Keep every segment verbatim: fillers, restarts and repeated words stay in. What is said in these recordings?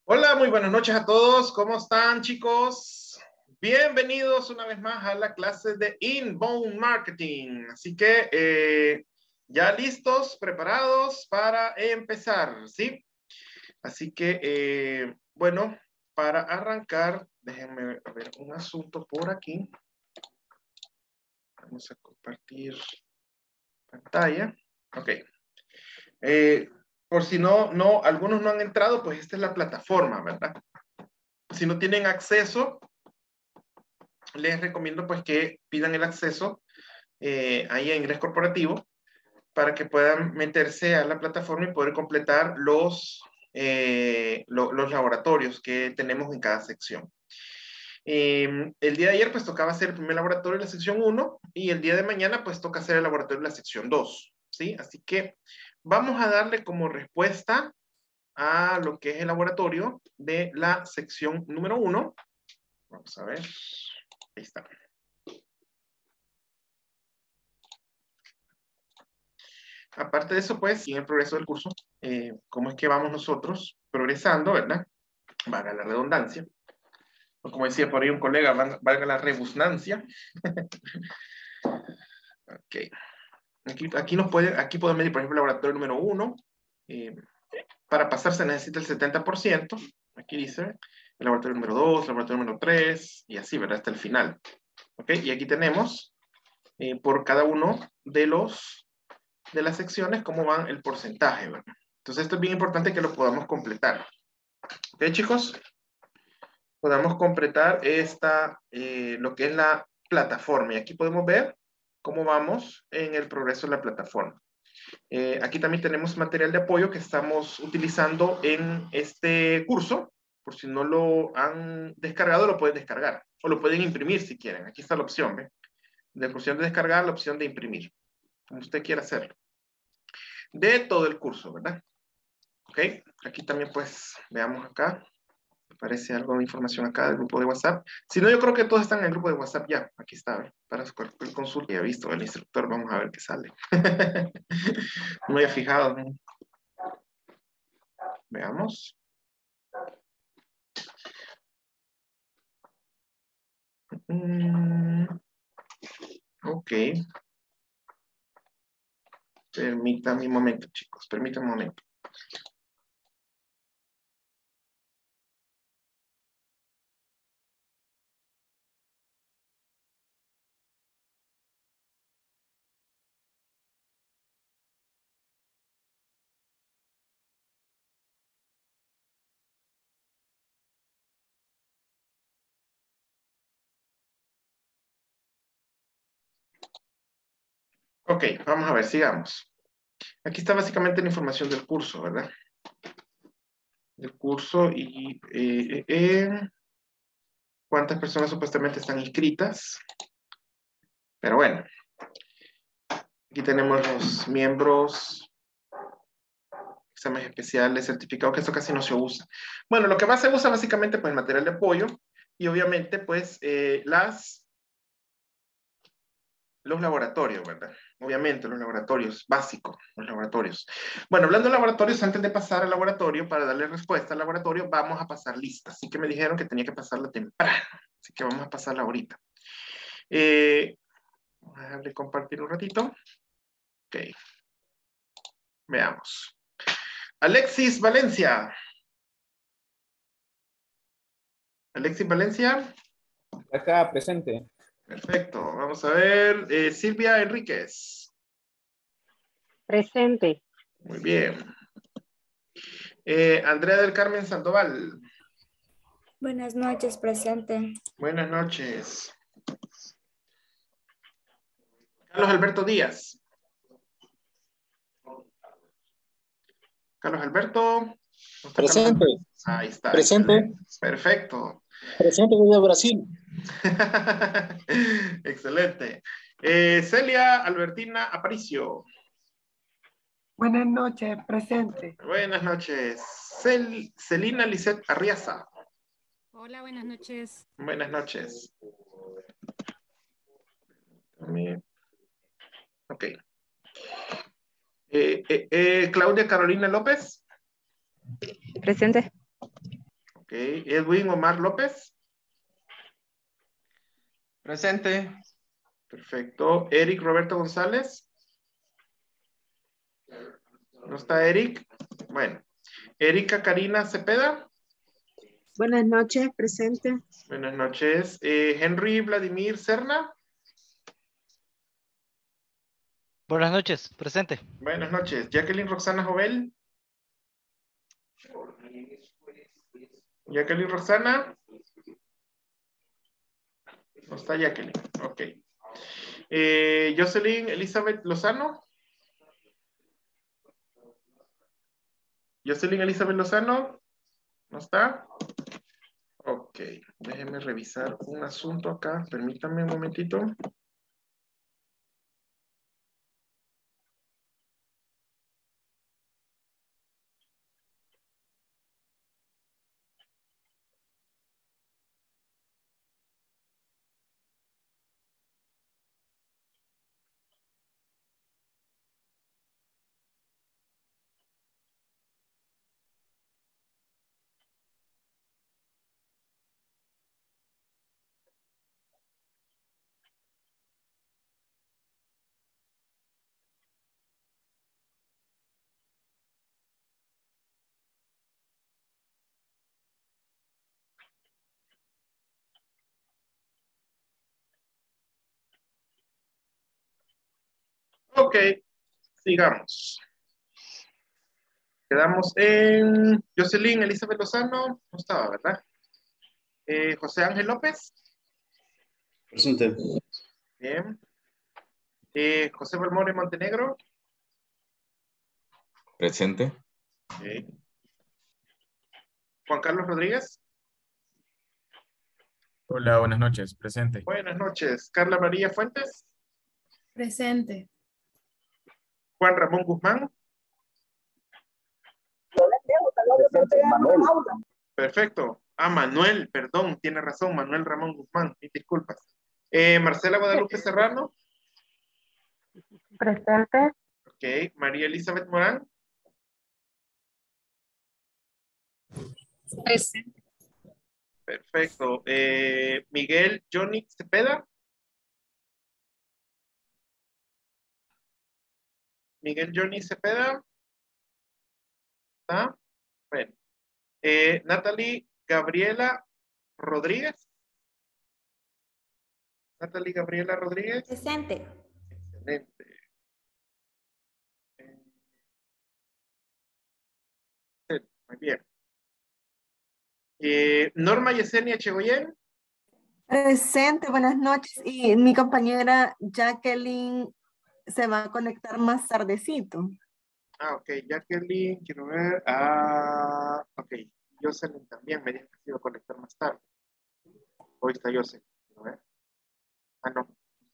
Hola, muy buenas noches a todos. ¿Cómo están, chicos? Bienvenidos una vez más a la clase de Inbound Marketing. Así que eh, ya listos, preparados para empezar, ¿sí? Así que, eh, bueno, para arrancar, déjenme ver un asunto por aquí. Vamos a compartir pantalla. Ok. Eh, por si no, no, algunos no han entrado, pues esta es la plataforma, ¿verdad? Si no tienen acceso, les recomiendo pues que pidan el acceso eh, ahí a Inglés Corporativo para que puedan meterse a la plataforma y poder completar los, eh, lo, los laboratorios que tenemos en cada sección. Eh, el día de ayer pues tocaba hacer el primer laboratorio de la sección uno y el día de mañana pues toca hacer el laboratorio de la sección dos, ¿sí? Así que vamos a darle como respuesta a lo que es el laboratorio de la sección número uno. Vamos a ver. Ahí está. Aparte de eso, pues, en el progreso del curso, eh, cómo es que vamos nosotros progresando, ¿verdad? Valga la redundancia. O como decía por ahí un colega, valga la rebusnancia. Ok. Aquí, aquí, nos puede, aquí podemos medir, por ejemplo, el laboratorio número uno. Eh, para pasar se necesita el setenta por ciento. Aquí dice el laboratorio número dos, el laboratorio número tres, y así, ¿verdad? Hasta el final. Ok. Y aquí tenemos eh, por cada uno de los de las secciones cómo van el porcentaje, ¿verdad? Entonces esto es bien importante que lo podamos completar. ¿Ok, chicos? Podamos completar esta, eh, lo que es la plataforma. Y aquí podemos ver cómo vamos en el progreso de la plataforma. Eh, aquí también tenemos material de apoyo que estamos utilizando en este curso. Por si no lo han descargado, lo pueden descargar. O lo pueden imprimir si quieren. Aquí está la opción, ¿ve? De la opción de descargar, la opción de imprimir. Como usted quiera hacerlo. De todo el curso, ¿verdad? Ok, aquí también pues veamos acá, aparece algo de información acá del grupo de WhatsApp. Si no, yo creo que todos están en el grupo de WhatsApp ya, aquí está, ¿ver? Para cualquier consulta, ya he visto el instructor, vamos a ver qué sale. No me había fijado, ¿no? Veamos. Mm, ok. Permítanme un momento, chicos, permítanme un momento. Ok, vamos a ver, sigamos. Aquí está básicamente la información del curso, ¿verdad? Del curso y eh, eh, eh, cuántas personas supuestamente están inscritas. Pero bueno, aquí tenemos los miembros, exámenes especiales, certificados, que eso casi no se usa. Bueno, lo que más se usa básicamente, pues, material de apoyo y obviamente, pues, eh, las, los laboratorios, ¿verdad? Obviamente, los laboratorios básicos, los laboratorios. Bueno, hablando de laboratorios, antes de pasar al laboratorio, para darle respuesta al laboratorio, vamos a pasar lista. Así que me dijeron que tenía que pasarla temprano. Así que vamos a pasarla ahorita. Eh, Vamos a dejarle compartir un ratito. Ok. Veamos. Alexis Valencia. Alexis Valencia. Acá presente. Perfecto. Vamos a ver. Eh, Silvia Enríquez. Presente. Muy bien. Eh, Andrea del Carmen Sandoval. Buenas noches, presente. Buenas noches. Carlos Alberto Díaz. Carlos Alberto. ¿No está Presente. Carlos? Ahí está. Presente. Excelente. Perfecto. Presente desde Brasil. Excelente. Eh, Celia Albertina Aparicio. Buenas noches, presente. Buenas noches. Cel Celina Lisset Arriaza. Hola, buenas noches. Buenas noches. Ok. Eh, eh, eh, Claudia Carolina López. Presente. Ok. Edwin Omar López. Presente. Perfecto. Eric Roberto González. ¿No está Eric? Bueno. Erika Karina Cepeda. Buenas noches, presente. Buenas noches. Eh, Henry Vladimir Serna. Buenas noches, presente. Buenas noches. Jacqueline Roxana Jovel. Jacqueline Roxana. No está Jacqueline. Ok. Eh, Jocelyn Elizabeth Lozano. Jocelyn Elizabeth Lozano. ¿No está? Ok. Déjenme revisar un asunto acá. Permítanme un momentito. Ok. Sigamos. Quedamos en Jocelyn Elizabeth Lozano. No estaba, ¿verdad? Eh, José Ángel López. Presente. Bien. Eh, José Balmore Montenegro. Presente. Okay. Juan Carlos Rodríguez. Hola, buenas noches. Presente. Buenas noches. Carla María Fuentes. Presente. Juan Ramón Guzmán. Manuel. Perfecto. Ah, Manuel, perdón, tiene razón, Manuel Ramón Guzmán, mis disculpas. Eh, Marcela Guadalupe Serrano. Presente. Ok. María Elizabeth Morán. Presente. Perfecto. Eh, Miguel Johnny Cepeda. Miguel Johnny Cepeda. ¿Está? Bueno. Eh, Natalie Gabriela Rodríguez. Natalie Gabriela Rodríguez. Presente. Excelente. Eh, Muy bien. Eh, Norma Yesenia Chegoyen. Presente, buenas noches. Y mi compañera Jacqueline se va a conectar más tardecito. Ah, ok. Jacqueline, quiero ver. Ah, ok. Jocelyn también me dijo que se iba a conectar más tarde. Hoy está Jocelyn. Quiero ver. Ah, no.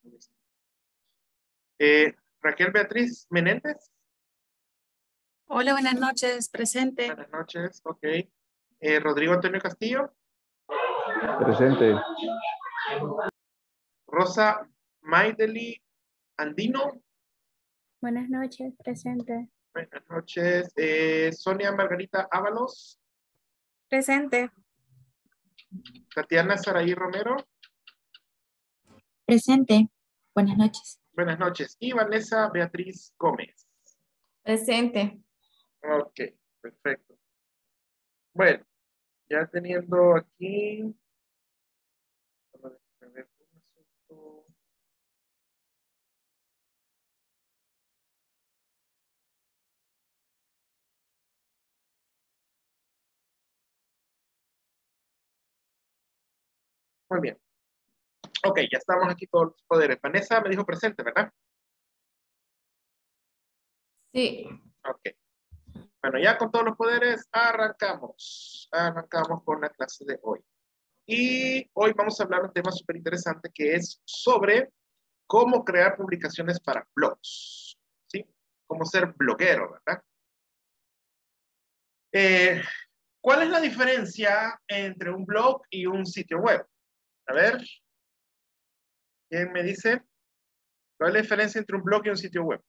Eh, Raquel Beatriz Menéndez. Hola, buenas noches, presente. Buenas noches. Ok. Eh, Rodrigo Antonio Castillo. Presente. Rosa Maideli Andino. Buenas noches, presente. Buenas noches. Eh, Sonia Margarita Ábalos. Presente. Tatiana Saraí Romero. Presente. Buenas noches. Buenas noches. Y Vanessa Beatriz Gómez. Presente. Ok, perfecto. Bueno, ya teniendo aquí. Vamos a ver un asunto. Muy bien. Ok, ya estamos aquí todos los poderes. Vanessa me dijo presente, ¿verdad? Sí. Ok. Bueno, ya con todos los poderes, arrancamos. Arrancamos con la clase de hoy. Y hoy vamos a hablar de un tema súper interesante que es sobre cómo crear publicaciones para blogs. ¿Sí? Cómo ser bloguero, ¿verdad? Eh, ¿Cuál es la diferencia entre un blog y un sitio web? A ver. ¿Quién me dice? ¿Cuál es la diferencia entre un blog y un sitio web?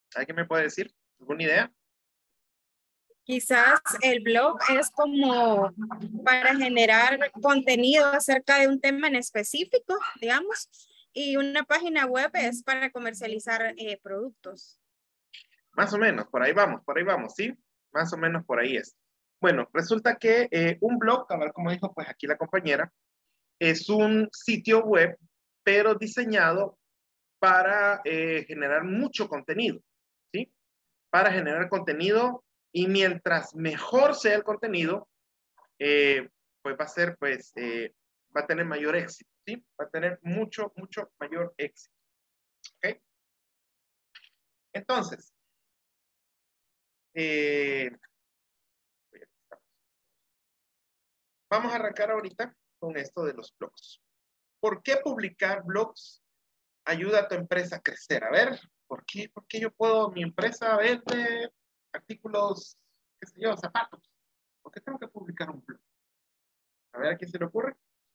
¿Alguien me puede decir? ¿Alguna idea? Quizás el blog es como para generar contenido acerca de un tema en específico, digamos, y una página web es para comercializar eh, productos. Más o menos, por ahí vamos, por ahí vamos, ¿sí? Más o menos por ahí es. Bueno, resulta que eh, un blog, a ver cómo dijo pues aquí la compañera, es un sitio web, pero diseñado para eh, generar mucho contenido, ¿sí? Para generar contenido y mientras mejor sea el contenido, eh, pues va a ser, pues, eh, va a tener mayor éxito, ¿sí? Va a tener mucho, mucho mayor éxito, ¿ok? Entonces, eh, vamos a arrancar ahorita con esto de los blogs. ¿Por qué publicar blogs ayuda a tu empresa a crecer? A ver, ¿por qué, por qué yo puedo, mi empresa vende artículos, qué sé yo, zapatos? ¿Por qué tengo que publicar un blog? A ver, ¿a quién se le ocurre?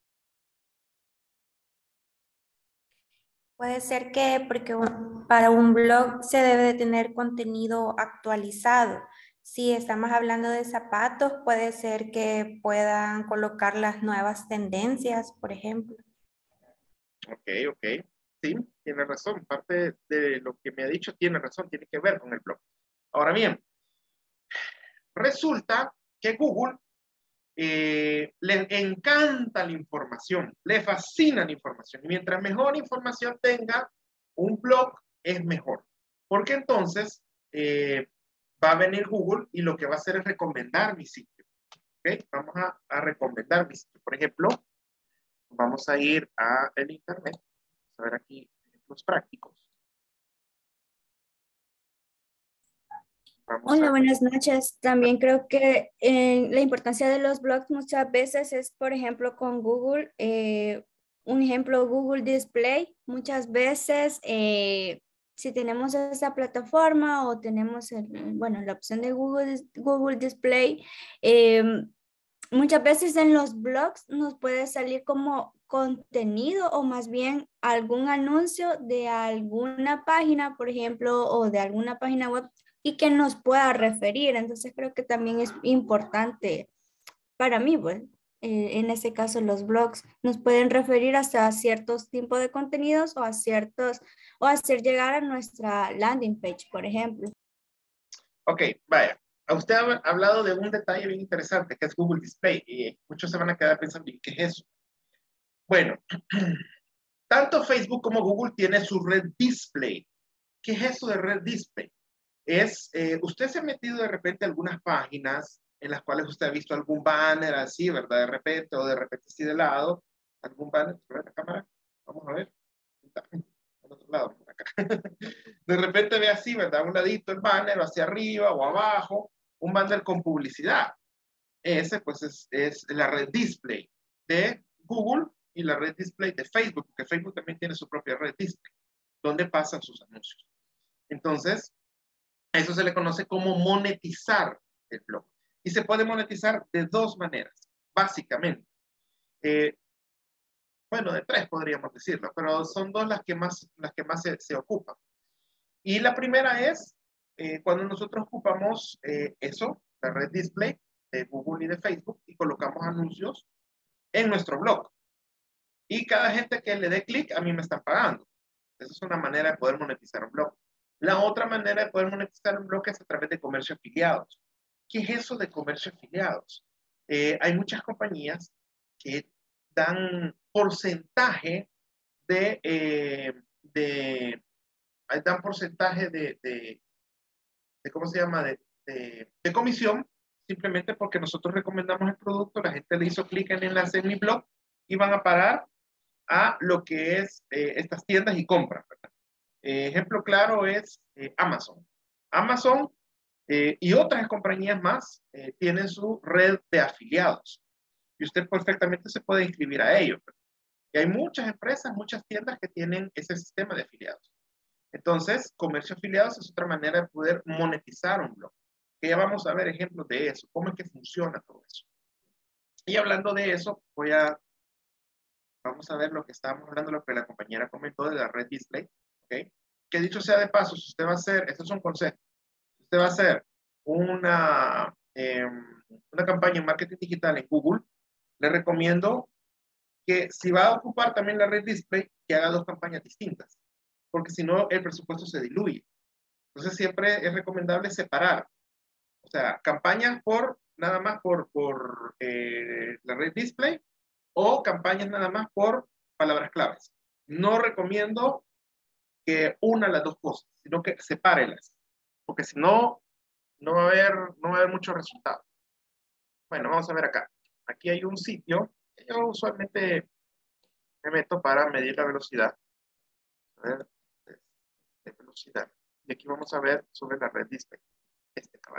Puede ser que porque un- para un blog se debe de tener contenido actualizado. Si estamos hablando de zapatos, puede ser que puedan colocar las nuevas tendencias, por ejemplo. Ok, ok. Sí, tiene razón. Parte de lo que me ha dicho tiene razón, tiene que ver con el blog. Ahora bien, resulta que Google eh, le encanta la información, le fascina la información. Y mientras mejor información tenga, un blog es mejor. Porque entonces eh, va a venir Google y lo que va a hacer es recomendar mi sitio. ¿Ok? Vamos a, a recomendar mi sitio. Por ejemplo, vamos a ir a el internet. Vamos a ver aquí ejemplos prácticos. Vamos Hola, a... buenas noches. También creo que eh, la importancia de los blogs muchas veces es, por ejemplo, con Google, eh, un ejemplo, Google Display. Muchas veces, eh, si tenemos esa plataforma o tenemos, el- bueno, la opción de Google, Google Display, eh, muchas veces en los blogs nos puede salir como contenido o más bien algún anuncio de alguna página, por ejemplo, o de alguna página web y que nos pueda referir. Entonces creo que también es importante para mí, pues, eh, en este caso los blogs nos pueden referir hasta ciertos tipos de contenidos o a ciertos, o hacer llegar a nuestra landing page, por ejemplo. Ok, vaya. Usted ha hablado de un detalle bien interesante que es Google Display y muchos se van a quedar pensando, ¿y qué es eso? Bueno, tanto Facebook como Google tiene su red display. ¿Qué es eso de red display? Es, eh, usted se ha metido de repente a algunas páginas en las cuales usted ha visto algún banner así, ¿verdad? De repente, o de repente así de lado, algún banner, ¿verdad? La cámara, vamos a ver. Al otro lado, por acá. De repente ve así, ¿verdad? A un ladito el banner, o hacia arriba o abajo, un banner con publicidad. Ese, pues, es, es la red display de Google y la red display de Facebook, porque Facebook también tiene su propia red display, donde pasan sus anuncios. Entonces, a eso se le conoce como monetizar el blog. Y se puede monetizar de dos maneras, básicamente. Eh, bueno, de tres podríamos decirlo, pero son dos las que más, las que más se, se ocupan. Y la primera es eh, cuando nosotros ocupamos eh, eso, la red display de Google y de Facebook, y colocamos anuncios en nuestro blog. Y cada gente que le dé clic, a mí me están pagando. Esa es una manera de poder monetizar un blog. La otra manera de poder monetizar un blog es a través de comercio afiliados. ¿Qué es eso de comercio afiliados? Eh, hay muchas compañías que dan porcentaje de, eh, de dan porcentaje de, de, de ¿cómo se llama? De, de, de comisión, simplemente porque nosotros recomendamos el producto, la gente le hizo clic en el enlace en mi blog y van a parar a lo que es eh, estas tiendas y compras, ¿verdad? Eh, ejemplo claro es eh, Amazon. Amazon eh, y otras compañías más eh, tienen su red de afiliados y usted perfectamente se puede inscribir a ellos. Y hay muchas empresas, muchas tiendas que tienen ese sistema de afiliados. Entonces, comercio afiliados es otra manera de poder monetizar un blog. Que ya vamos a ver ejemplos de eso, cómo es que funciona todo eso. Y hablando de eso, voy a, vamos a ver lo que estábamos hablando, lo que la compañera comentó de la red display, ¿ok? que dicho sea de paso, si usted va a hacer, estos son consejos, si usted va a hacer una, eh, una campaña en marketing digital en Google, le recomiendo que si va a ocupar también la red display, que haga dos campañas distintas, porque si no el presupuesto se diluye. Entonces siempre es recomendable separar, o sea, campañas por nada más por, por eh, la red display o campañas nada más por palabras claves. No recomiendo que una las dos cosas, sino que sepárelas, porque si no, no va a haber, no va a haber mucho resultado. Bueno, vamos a ver acá. Aquí hay un sitio que yo usualmente me meto para medir la velocidad. A ver, de, de velocidad. Y aquí vamos a ver sobre la red display. Este cabal.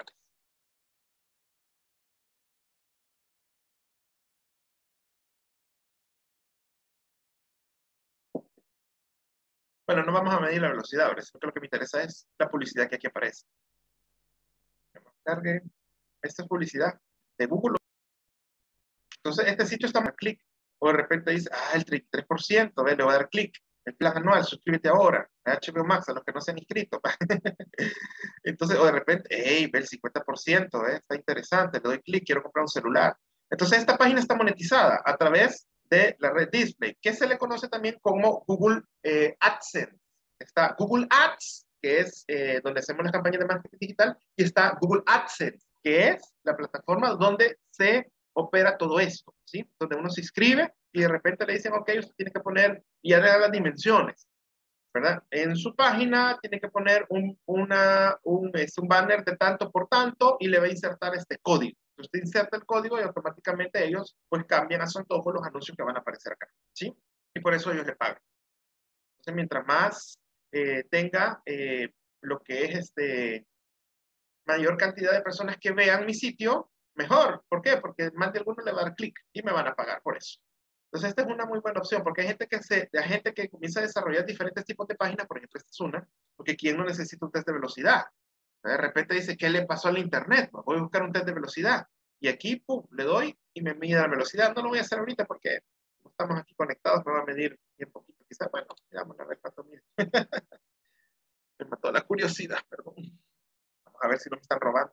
Bueno, no vamos a medir la velocidad, ahora, sino que lo que me interesa es la publicidad que aquí aparece. Cargue. Esta es publicidad de Google. Entonces, este sitio está más clic. O de repente dice, ah, el treinta y tres por ciento, ¿ves? Le voy a dar clic. El plan anual, suscríbete ahora. H B O Max, a los que no se han inscrito. Entonces, o de repente, hey, ve el cincuenta por ciento, ¿eh? Está interesante, le doy clic, quiero comprar un celular. Entonces, esta página está monetizada a través de la red display, que se le conoce también como Google eh, AdSense. Está Google Ads, que es eh, donde hacemos las campañas de marketing digital, y está Google AdSense, que es la plataforma donde se opera todo esto, ¿sí? Donde uno se inscribe y de repente le dicen, ok, usted tiene que poner, y ya le dan las dimensiones, ¿verdad? En su página tiene que poner un, una, un, es un banner de tanto por tanto y le va a insertar este código. Usted inserta el código y automáticamente ellos pues cambian a su antojo los anuncios que van a aparecer acá, ¿sí? Y por eso ellos le pagan. Entonces, mientras más eh, tenga eh, lo que es este, mayor cantidad de personas que vean mi sitio, mejor. ¿Por qué? Porque más de alguno le va a dar clic y me van a pagar por eso. Entonces, esta es una muy buena opción, porque hay gente que, se, hay gente que comienza a desarrollar diferentes tipos de páginas, por ejemplo, esta es una, porque ¿quién no necesita un test de velocidad? De repente dice, ¿qué le pasó al internet? Pues voy a buscar un test de velocidad. Y aquí, pum, le doy y me mide la velocidad. No lo voy a hacer ahorita porque no estamos aquí conectados, me va a medir bien poquito. Quizás, bueno, digamos, a ver cuánto mide. Me mató la curiosidad, perdón. Vamos a ver si no me están robando.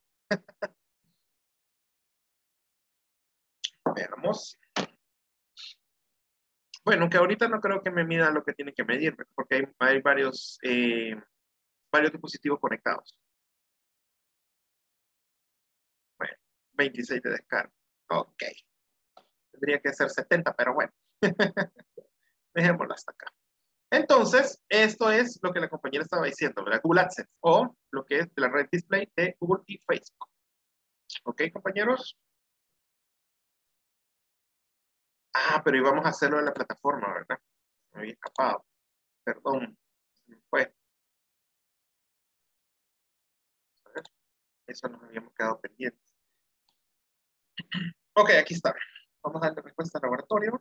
Veamos. Bueno, que ahorita no creo que me mida lo que tiene que medir, porque hay, hay varios, eh, varios dispositivos conectados. Bueno, veintiséis de descarga. Ok. Tendría que ser setenta, pero bueno. Dejémoslo hasta acá. Entonces, esto es lo que la compañera estaba diciendo, ¿verdad? Google AdSense, o lo que es la red display de Google y Facebook. ¿Ok, compañeros? Ah, pero íbamos a hacerlo en la plataforma, ¿verdad? Me había escapado. Perdón. Se me fue. A ver. Eso nos habíamos quedado pendientes. Ok, aquí está. Vamos a darle respuesta al laboratorio.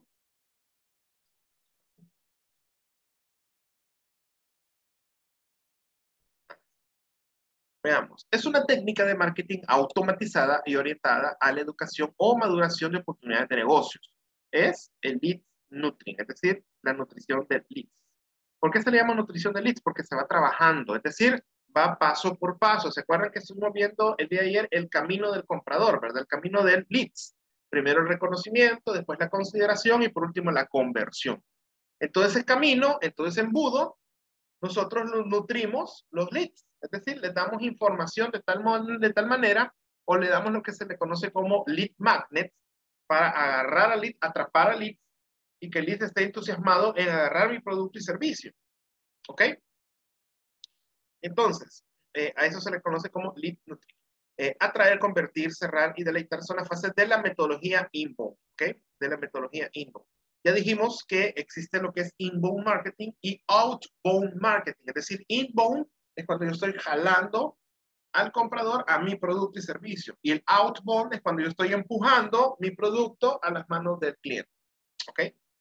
Veamos. Es una técnica de marketing automatizada y orientada a la educación o maduración de oportunidades de negocios. Es el lead nurturing, es decir, la nutrición de leads. ¿Por qué se le llama nutrición de leads? Porque se va trabajando, es decir, va paso por paso. ¿Se acuerdan que estuvimos viendo el día de ayer el camino del comprador, ¿verdad? El camino del leads. Primero el reconocimiento, después la consideración y por último la conversión. En todo ese camino, en todo ese embudo, nosotros nos nutrimos los leads. Es decir, les damos información de tal, de tal manera o le damos lo que se le conoce como lead magnets para agarrar al lead, atrapar al lead y que el lead esté entusiasmado en agarrar mi producto y servicio. ¿Ok? Entonces, eh, a eso se le conoce como lead nutrir. Eh, atraer, convertir, cerrar y deleitar son las fases de la metodología inbound. ¿Ok? De la metodología inbound. Ya dijimos que existe lo que es inbound marketing y outbound marketing. Es decir, inbound es cuando yo estoy jalando al comprador a mi producto y servicio. Y el outbound es cuando yo estoy empujando mi producto a las manos del cliente. ¿Ok?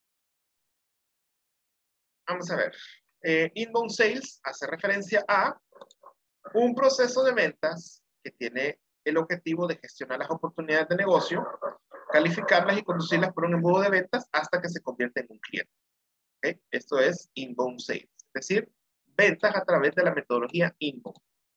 Vamos a ver. Eh, inbound sales hace referencia a un proceso de ventas que tiene el objetivo de gestionar las oportunidades de negocio, calificarlas y conducirlas por un embudo de ventas hasta que se convierta en un cliente. ¿Okay? Esto es inbound sales. Es decir, ventas a través de la metodología inbound.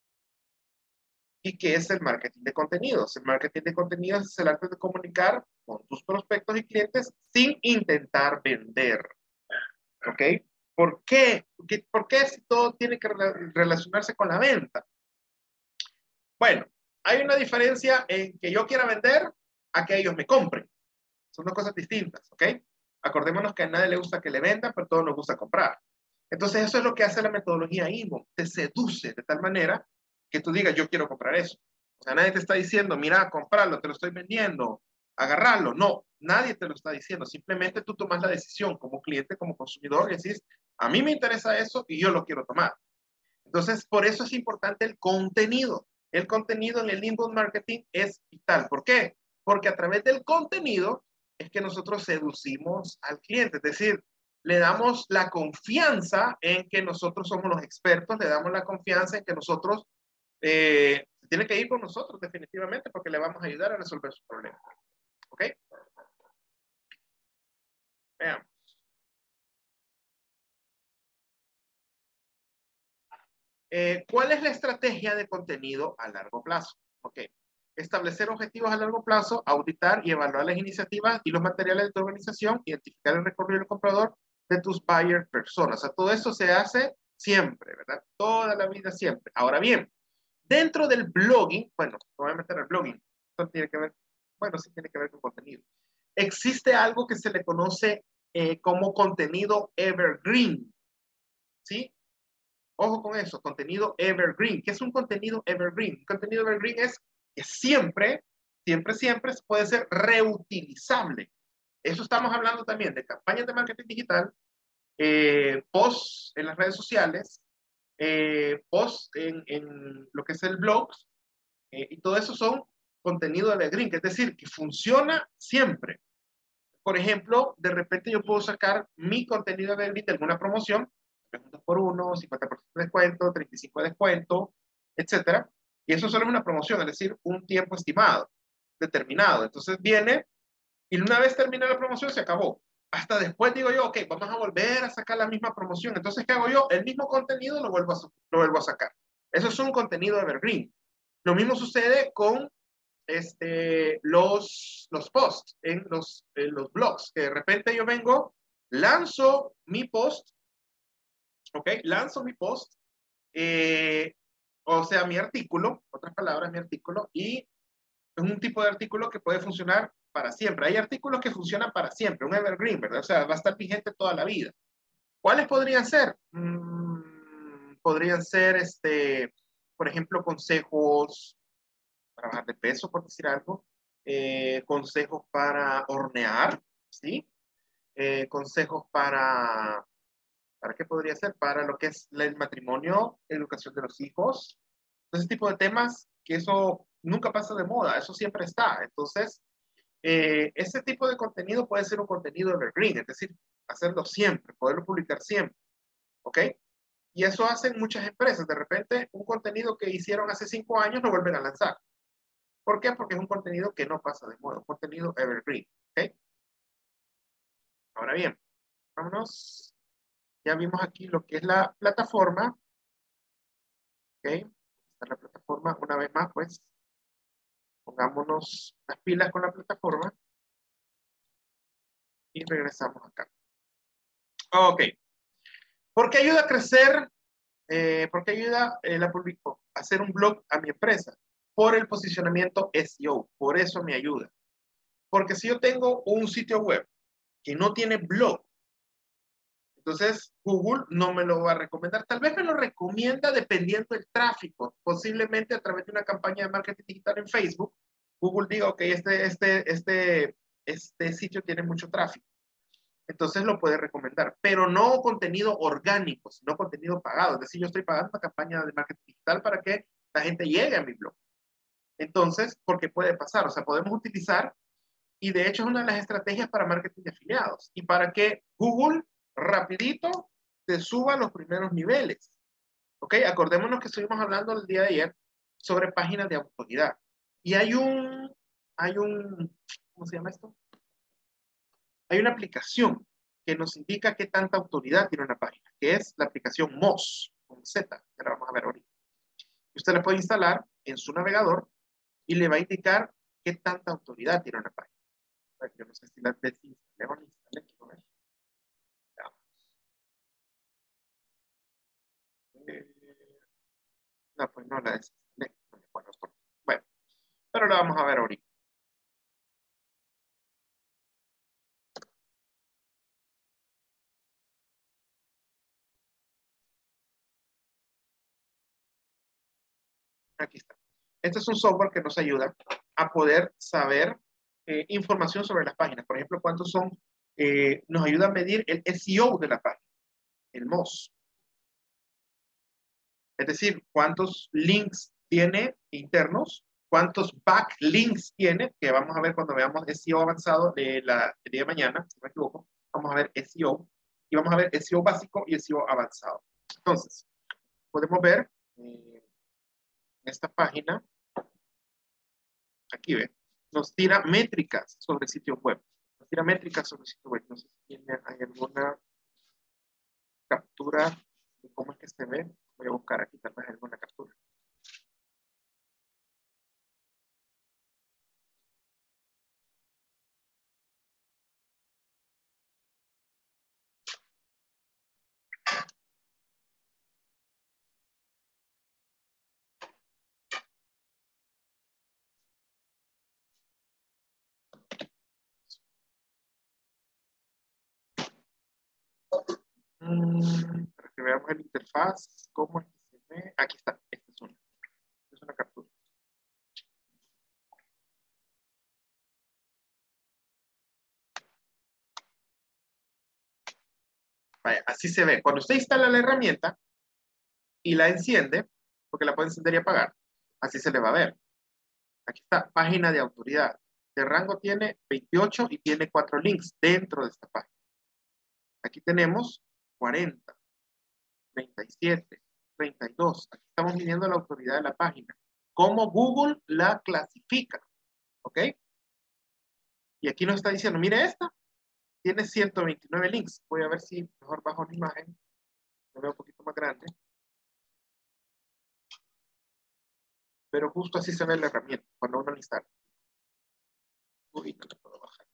¿Y qué es el marketing de contenidos? El marketing de contenidos es el arte de comunicar con tus prospectos y clientes sin intentar vender. ¿Ok? ¿Por qué? ¿Por qué, ¿Por qué si todo tiene que relacionarse con la venta? Bueno, hay una diferencia en que yo quiera vender a que ellos me compren. Son dos cosas distintas, ¿ok? Acordémonos que a nadie le gusta que le vendan, pero a todos nos gusta comprar. Entonces, eso es lo que hace la metodología inbound. Te seduce de tal manera que tú digas, yo quiero comprar eso. O sea, nadie te está diciendo, mira, comprarlo, te lo estoy vendiendo, agarrarlo. No, nadie te lo está diciendo. Simplemente tú tomas la decisión como cliente, como consumidor, y decís, a mí me interesa eso y yo lo quiero tomar. Entonces, por eso es importante el contenido. El contenido en el inbound marketing es vital. ¿Por qué? Porque a través del contenido es que nosotros seducimos al cliente. Es decir, le damos la confianza en que nosotros somos los expertos, le damos la confianza en que nosotros, eh, tiene que ir con nosotros definitivamente porque le vamos a ayudar a resolver su problema. ¿Ok? Veamos. Eh, ¿Cuál es la estrategia de contenido a largo plazo? Ok. Establecer objetivos a largo plazo, auditar y evaluar las iniciativas y los materiales de tu organización, identificar el recorrido del comprador de tus buyer personas. O sea, todo eso se hace siempre, ¿verdad? Toda la vida siempre. Ahora bien, dentro del blogging, bueno, no voy a meter el blogging, esto tiene que ver, bueno, sí tiene que ver con contenido. Existe algo que se le conoce eh, como contenido evergreen, ¿sí? Ojo con eso, contenido evergreen. ¿Qué es un contenido evergreen? Un contenido evergreen es que siempre, siempre, siempre puede ser reutilizable. Eso estamos hablando también de campañas de marketing digital, eh, posts en las redes sociales, eh, posts en, en lo que es el blog, eh, y todo eso son contenido evergreen, que es decir, que funciona siempre. Por ejemplo, de repente yo puedo sacar mi contenido evergreen de alguna promoción, dos por uno, cincuenta por ciento de descuento, treinta y cinco por ciento de descuento, etcétera. Y eso solo es una promoción, es decir, un tiempo estimado, determinado. Entonces viene y una vez termina la promoción se acabó. Hasta después digo yo, ok, vamos a volver a sacar la misma promoción. Entonces, ¿qué hago yo? El mismo contenido lo vuelvo a, lo vuelvo a sacar. Eso es un contenido evergreen. Lo mismo sucede con este, los, los posts en los, en los blogs, que de repente yo vengo, lanzo mi post, ok, lanzo mi post, eh, o sea, mi artículo, otras palabras, mi artículo, y es un tipo de artículo que puede funcionar para siempre. Hay artículos que funcionan para siempre, un evergreen, ¿verdad? O sea, va a estar vigente toda la vida. ¿Cuáles podrían ser? Mm, podrían ser, este, por ejemplo, consejos para bajar de peso, por decir algo, eh, consejos para hornear, ¿sí? Eh, consejos para, ¿para qué podría ser? Para lo que es el matrimonio, educación de los hijos, ese tipo de temas que eso nunca pasa de moda, eso siempre está. Entonces, eh, ese tipo de contenido puede ser un contenido evergreen, es decir, hacerlo siempre, poderlo publicar siempre, ¿ok? Y eso hacen muchas empresas. De repente, un contenido que hicieron hace cinco años lo vuelven a lanzar. ¿Por qué? Porque es un contenido que no pasa de moda, un contenido evergreen, ¿ok? Ahora bien, vámonos. Ya vimos aquí lo que es la plataforma, ¿ok? Esta es la plataforma, una vez más, pues, pongámonos las pilas con la plataforma y regresamos acá. Ok. ¿Por qué ayuda a crecer? Eh, ¿Por qué ayuda eh, la público a hacer un blog a mi empresa? Por el posicionamiento S E O. Por eso me ayuda. Porque si yo tengo un sitio web que no tiene blog, entonces Google no me lo va a recomendar. Tal vez me lo recomienda dependiendo del tráfico. Posiblemente a través de una campaña de marketing digital en Facebook, Google diga, ok, este, este, este, este sitio tiene mucho tráfico. Entonces lo puede recomendar, pero no contenido orgánico, sino contenido pagado. Es decir, yo estoy pagando una campaña de marketing digital para que la gente llegue a mi blog. Entonces, porque puede pasar, o sea, podemos utilizar, y de hecho es una de las estrategias para marketing de afiliados, y para que Google rapidito te suba a los primeros niveles. ¿Ok? Acordémonos que estuvimos hablando el día de ayer sobre páginas de autoridad. Y hay un, hay un, ¿cómo se llama esto? Hay una aplicación que nos indica qué tanta autoridad tiene una página, que es la aplicación Moz, con Z, que la vamos a ver ahorita. Usted la puede instalar en su navegador y le va a indicar qué tanta autoridad tiene una página. Yo no sé si la desinstalé o la instalé, quiero ver. Eh, no, pues no la desinstalé. No me acuerdo por qué. Bueno, pero la vamos a ver ahorita. Aquí está. Este es un software que nos ayuda a poder saber eh, información sobre las páginas. Por ejemplo, cuántos son, eh, nos ayuda a medir el S E O de la página, el M O S. Es decir, cuántos links tiene internos, cuántos backlinks tiene, que vamos a ver cuando veamos S E O avanzado de la, el día de mañana, si no me equivoco, vamos a ver S E O, y vamos a ver S E O básico y S E O avanzado. Entonces, podemos ver eh, en esta página, aquí ve, nos tira métricas sobre sitios web. Nos tira métricas sobre sitios web. No sé si tiene, hay alguna captura de cómo es que se ve. Voy a buscar aquí tal vez alguna captura. Mm, para que veamos el interfaz, cómo es que se ve. Aquí está, esta es una. Esta es una captura. Vaya, así se ve. Cuando usted instala la herramienta y la enciende, porque la puede encender y apagar, así se le va a ver. Aquí está, página de autoridad. De rango tiene veintiocho y tiene cuatro links dentro de esta página. Aquí tenemos cuarenta, treinta y siete, treinta y dos. Aquí estamos midiendo la autoridad de la página. Cómo Google la clasifica. ¿Ok? Y aquí nos está diciendo, mire esta, tiene ciento veintinueve links. Voy a ver si mejor bajo la imagen. Lo veo un poquito más grande. Pero justo así se ve la herramienta cuando uno la instala. Uy, no le puedo bajar.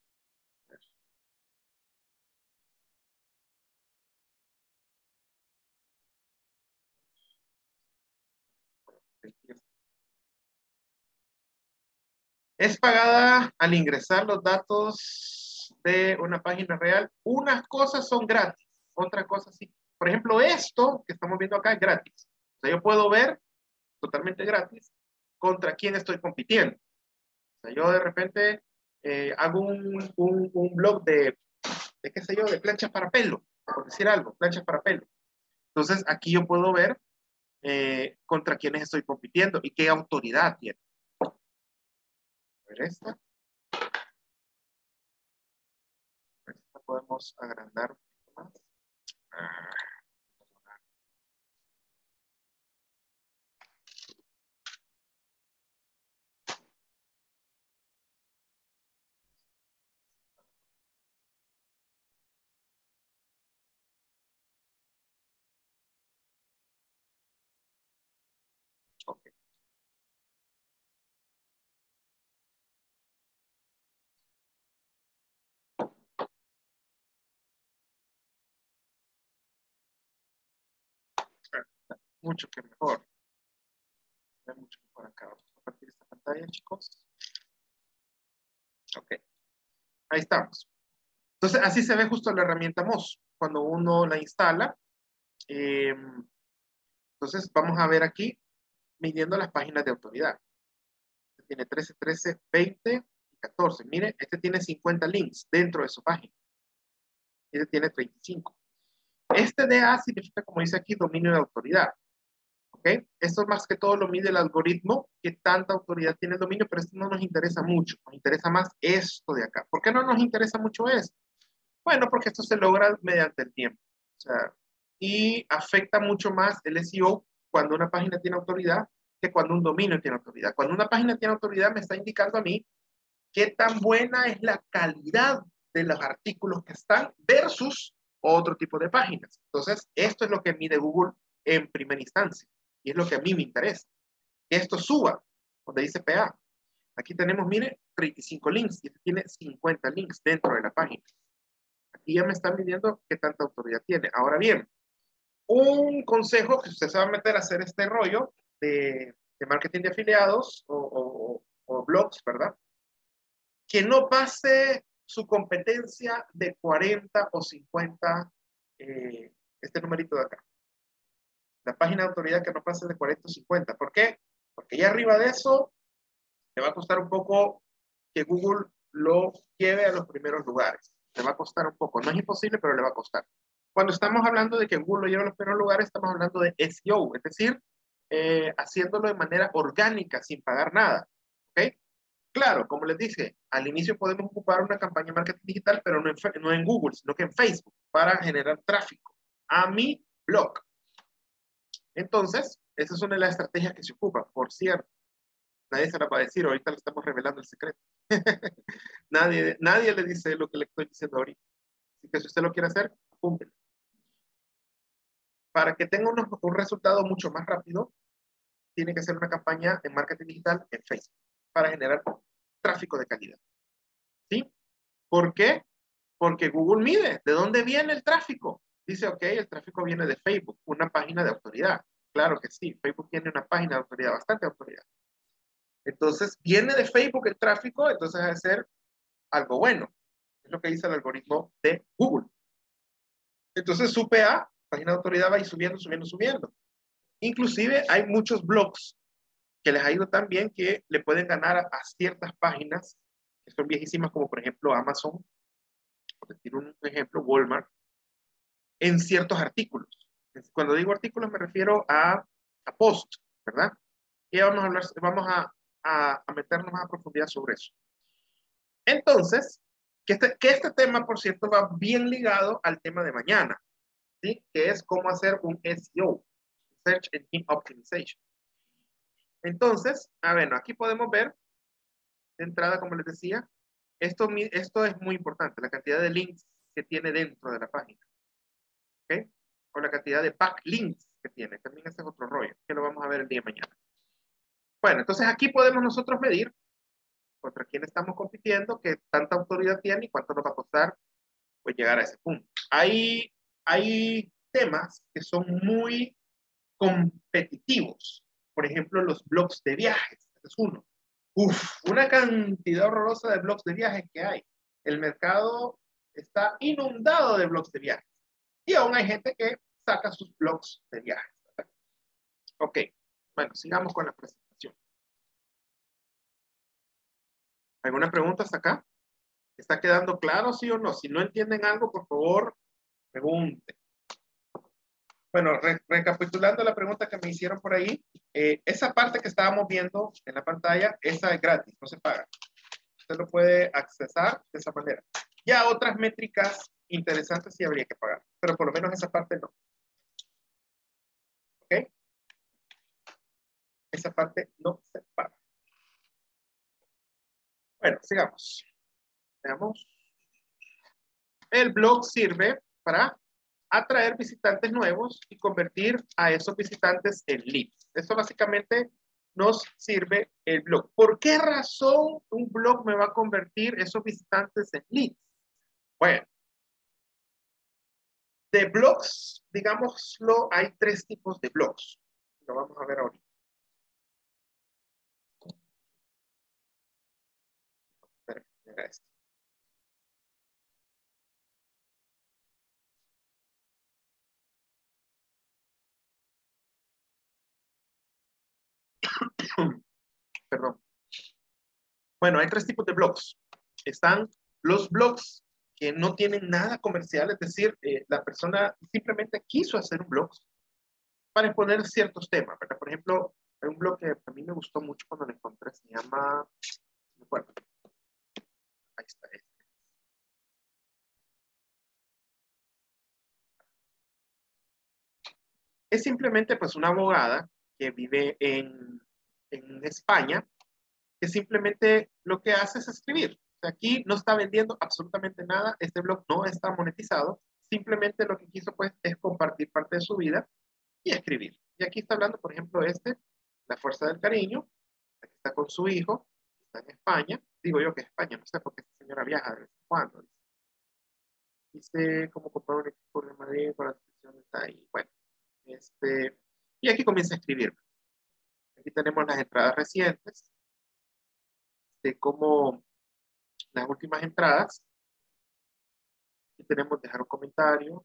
Es pagada al ingresar los datos de una página real. Unas cosas son gratis, otras cosas sí. Por ejemplo, esto que estamos viendo acá es gratis. O sea, yo puedo ver totalmente gratis contra quién estoy compitiendo. O sea, yo de repente eh, hago un, un, un blog de, de, qué sé yo, de planchas para pelo, por decir algo, planchas para pelo. Entonces, aquí yo puedo ver eh, contra quiénes estoy compitiendo y qué autoridad tiene. A ver esta. Esta podemos agrandar un poquito más. Ah. Okay. Mucho que mejor. Se ve mucho mejor acá. Vamos a compartir esta pantalla, chicos. Ok. Ahí estamos. Entonces, así se ve justo la herramienta M O S cuando uno la instala. Eh, entonces, vamos a ver aquí midiendo las páginas de autoridad. Este tiene trece, trece, veinte y catorce. Mire, este tiene cincuenta links dentro de su página. Este tiene treinta y cinco. Este D A significa, como dice aquí, dominio de autoridad. ¿Ok? Esto más que todo lo mide el algoritmo, que tanta autoridad tiene el dominio, pero esto no nos interesa mucho. Nos interesa más esto de acá. ¿Por qué no nos interesa mucho esto? Bueno, porque esto se logra mediante el tiempo. O sea, y afecta mucho más el S E O cuando una página tiene autoridad que cuando un dominio tiene autoridad. Cuando una página tiene autoridad me está indicando a mí qué tan buena es la calidad de los artículos que están versus otro tipo de páginas. Entonces, esto es lo que mide Google en primera instancia. Y es lo que a mí me interesa. Que esto suba, donde dice P A. Aquí tenemos, mire, treinta y cinco links y este tiene cincuenta links dentro de la página. Aquí ya me están midiendo qué tanta autoridad tiene. Ahora bien, un consejo que usted se va a meter a hacer este rollo de, de marketing de afiliados o, o, o blogs, ¿verdad? Que no pase su competencia de cuarenta o cincuenta, eh, este numerito de acá. La página de autoridad que no pase de cuarenta o cincuenta. ¿Por qué? Porque ya arriba de eso le va a costar un poco que Google lo lleve a los primeros lugares. Le va a costar un poco. No es imposible, pero le va a costar. Cuando estamos hablando de que Google lo lleve a los primeros lugares, estamos hablando de S E O, es decir, eh, haciéndolo de manera orgánica, sin pagar nada. ¿Ok? Claro, como les dije, al inicio podemos ocupar una campaña de marketing digital, pero no en, no en Google, sino que en Facebook, para generar tráfico a mi blog. Entonces, esa es una de las estrategias que se ocupa. Por cierto, nadie se la va a decir, ahorita le estamos revelando el secreto. nadie, nadie le dice lo que le estoy diciendo ahorita. Así que si usted lo quiere hacer, apúntelo. Para que tenga un, un resultado mucho más rápido, tiene que ser una campaña de marketing digital en Facebook para generar tráfico de calidad. ¿Sí? ¿Por qué? Porque Google mide de dónde viene el tráfico. Dice, ok, el tráfico viene de Facebook, una página de autoridad. Claro que sí, Facebook tiene una página de autoridad, bastante autoridad. Entonces, viene de Facebook el tráfico, entonces debe ser algo bueno. Es lo que dice el algoritmo de Google. Entonces, su P A, página de autoridad, va a ir subiendo, subiendo, subiendo. Inclusive, hay muchos blogs que les ha ido tan bien que le pueden ganar a, a ciertas páginas que son viejísimas, como por ejemplo Amazon, por decir un ejemplo, Walmart, en ciertos artículos. Cuando digo artículos me refiero a, a post, ¿verdad? Y vamos a hablar, vamos a, a, a meternos más a profundidad sobre eso. Entonces, que este, que este tema, por cierto, va bien ligado al tema de mañana, ¿sí? Que es cómo hacer un S E O, Search Engine Optimization. Entonces, a ver, aquí podemos ver, de entrada, como les decía, esto, esto es muy importante, la cantidad de links que tiene dentro de la página. ¿Ok? O la cantidad de backlinks que tiene. También ese es otro rollo, que lo vamos a ver el día de mañana. Bueno, entonces aquí podemos nosotros medir contra quién estamos compitiendo, qué tanta autoridad tiene y cuánto nos va a costar pues, llegar a ese punto. Hay, hay temas que son muy competitivos. Por ejemplo, los blogs de viajes. Ese es uno. Uf, una cantidad horrorosa de blogs de viajes que hay. El mercado está inundado de blogs de viajes. Y aún hay gente que saca sus blogs de viajes. ¿Verdad? Ok, bueno, sigamos con la presentación. ¿Alguna pregunta hasta acá? ¿Está quedando claro, sí o no? Si no entienden algo, por favor, pregunten. Bueno, re recapitulando la pregunta que me hicieron por ahí, eh, esa parte que estábamos viendo en la pantalla, esa es gratis, no se paga. Usted lo puede accesar de esa manera. Ya otras métricas interesantes sí habría que pagar, pero por lo menos esa parte no. ¿Ok? Esa parte no se paga. Bueno, sigamos. Veamos. El blog sirve para atraer visitantes nuevos y convertir a esos visitantes en leads. Eso básicamente nos sirve el blog. ¿Por qué razón un blog me va a convertir esos visitantes en leads? Bueno, de blogs, digámoslo, hay tres tipos de blogs. Lo vamos a ver ahorita. Mira esto. Perdón. Bueno, hay tres tipos de blogs. Están los blogs que no tienen nada comercial, es decir, eh, la persona simplemente quiso hacer un blog para exponer ciertos temas, ¿verdad? Por ejemplo, hay un blog que a mí me gustó mucho cuando lo encontré, se llama, no me acuerdo. Ahí está. Este. Es simplemente pues una abogada que vive en, en España, que simplemente lo que hace es escribir. Aquí no está vendiendo absolutamente nada, este blog no está monetizado, simplemente lo que quiso pues es compartir parte de su vida y escribir. Y aquí está hablando, por ejemplo, este, la fuerza del cariño. Aquí está con su hijo, está en España. Digo yo que es España, no sé por qué esta señora viaja de vez en cuando. Dice cómo comprar un equipo de Madrid para la selección está ahí. Bueno, este, y aquí comienza a escribir. Aquí tenemos las entradas recientes de cómo las últimas entradas. Aquí tenemos dejar un comentario,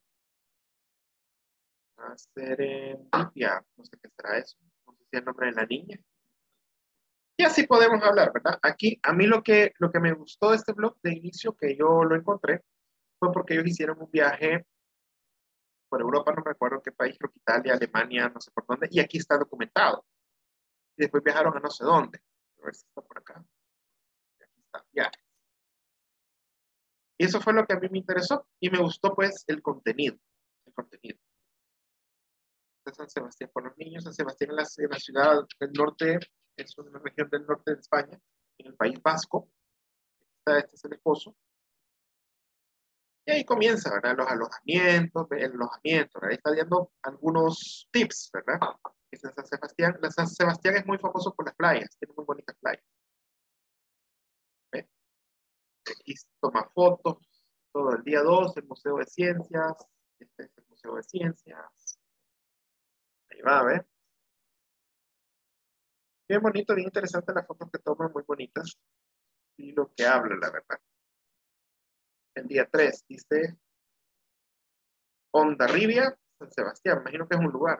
hacer en limpiar, no sé qué será eso, no sé si es el nombre de la niña. Y así podemos hablar, ¿verdad? Aquí, a mí lo que, lo que me gustó de este blog de inicio, que yo lo encontré, fue porque ellos hicieron un viaje por Europa, no me acuerdo qué país, creo que Italia, Alemania, no sé por dónde, y aquí está documentado. Y después viajaron a no sé dónde. A ver si está por acá. Y aquí está, viajes. Y eso fue lo que a mí me interesó y me gustó pues el contenido. El contenido. De San Sebastián por los niños. San Sebastián en la, en la ciudad del norte, es una región del norte de España, en el País Vasco. Está, este es el esposo. Y ahí comienza, ¿verdad? Los alojamientos, el alojamiento, ¿verdad? Ahí está dando algunos tips, ¿verdad? En San Sebastián, la San Sebastián es muy famoso por las playas, tiene muy bonitas playas. ¿Ve? Aquí toma fotos, todo el día dos, el Museo de Ciencias, este es el Museo de Ciencias. Ahí va, a ver. Bien bonito, bien interesante las fotos que toman, muy bonitas. Y lo que habla, la verdad. El día tres, dice Hondarribia, San Sebastián, imagino que es un lugar.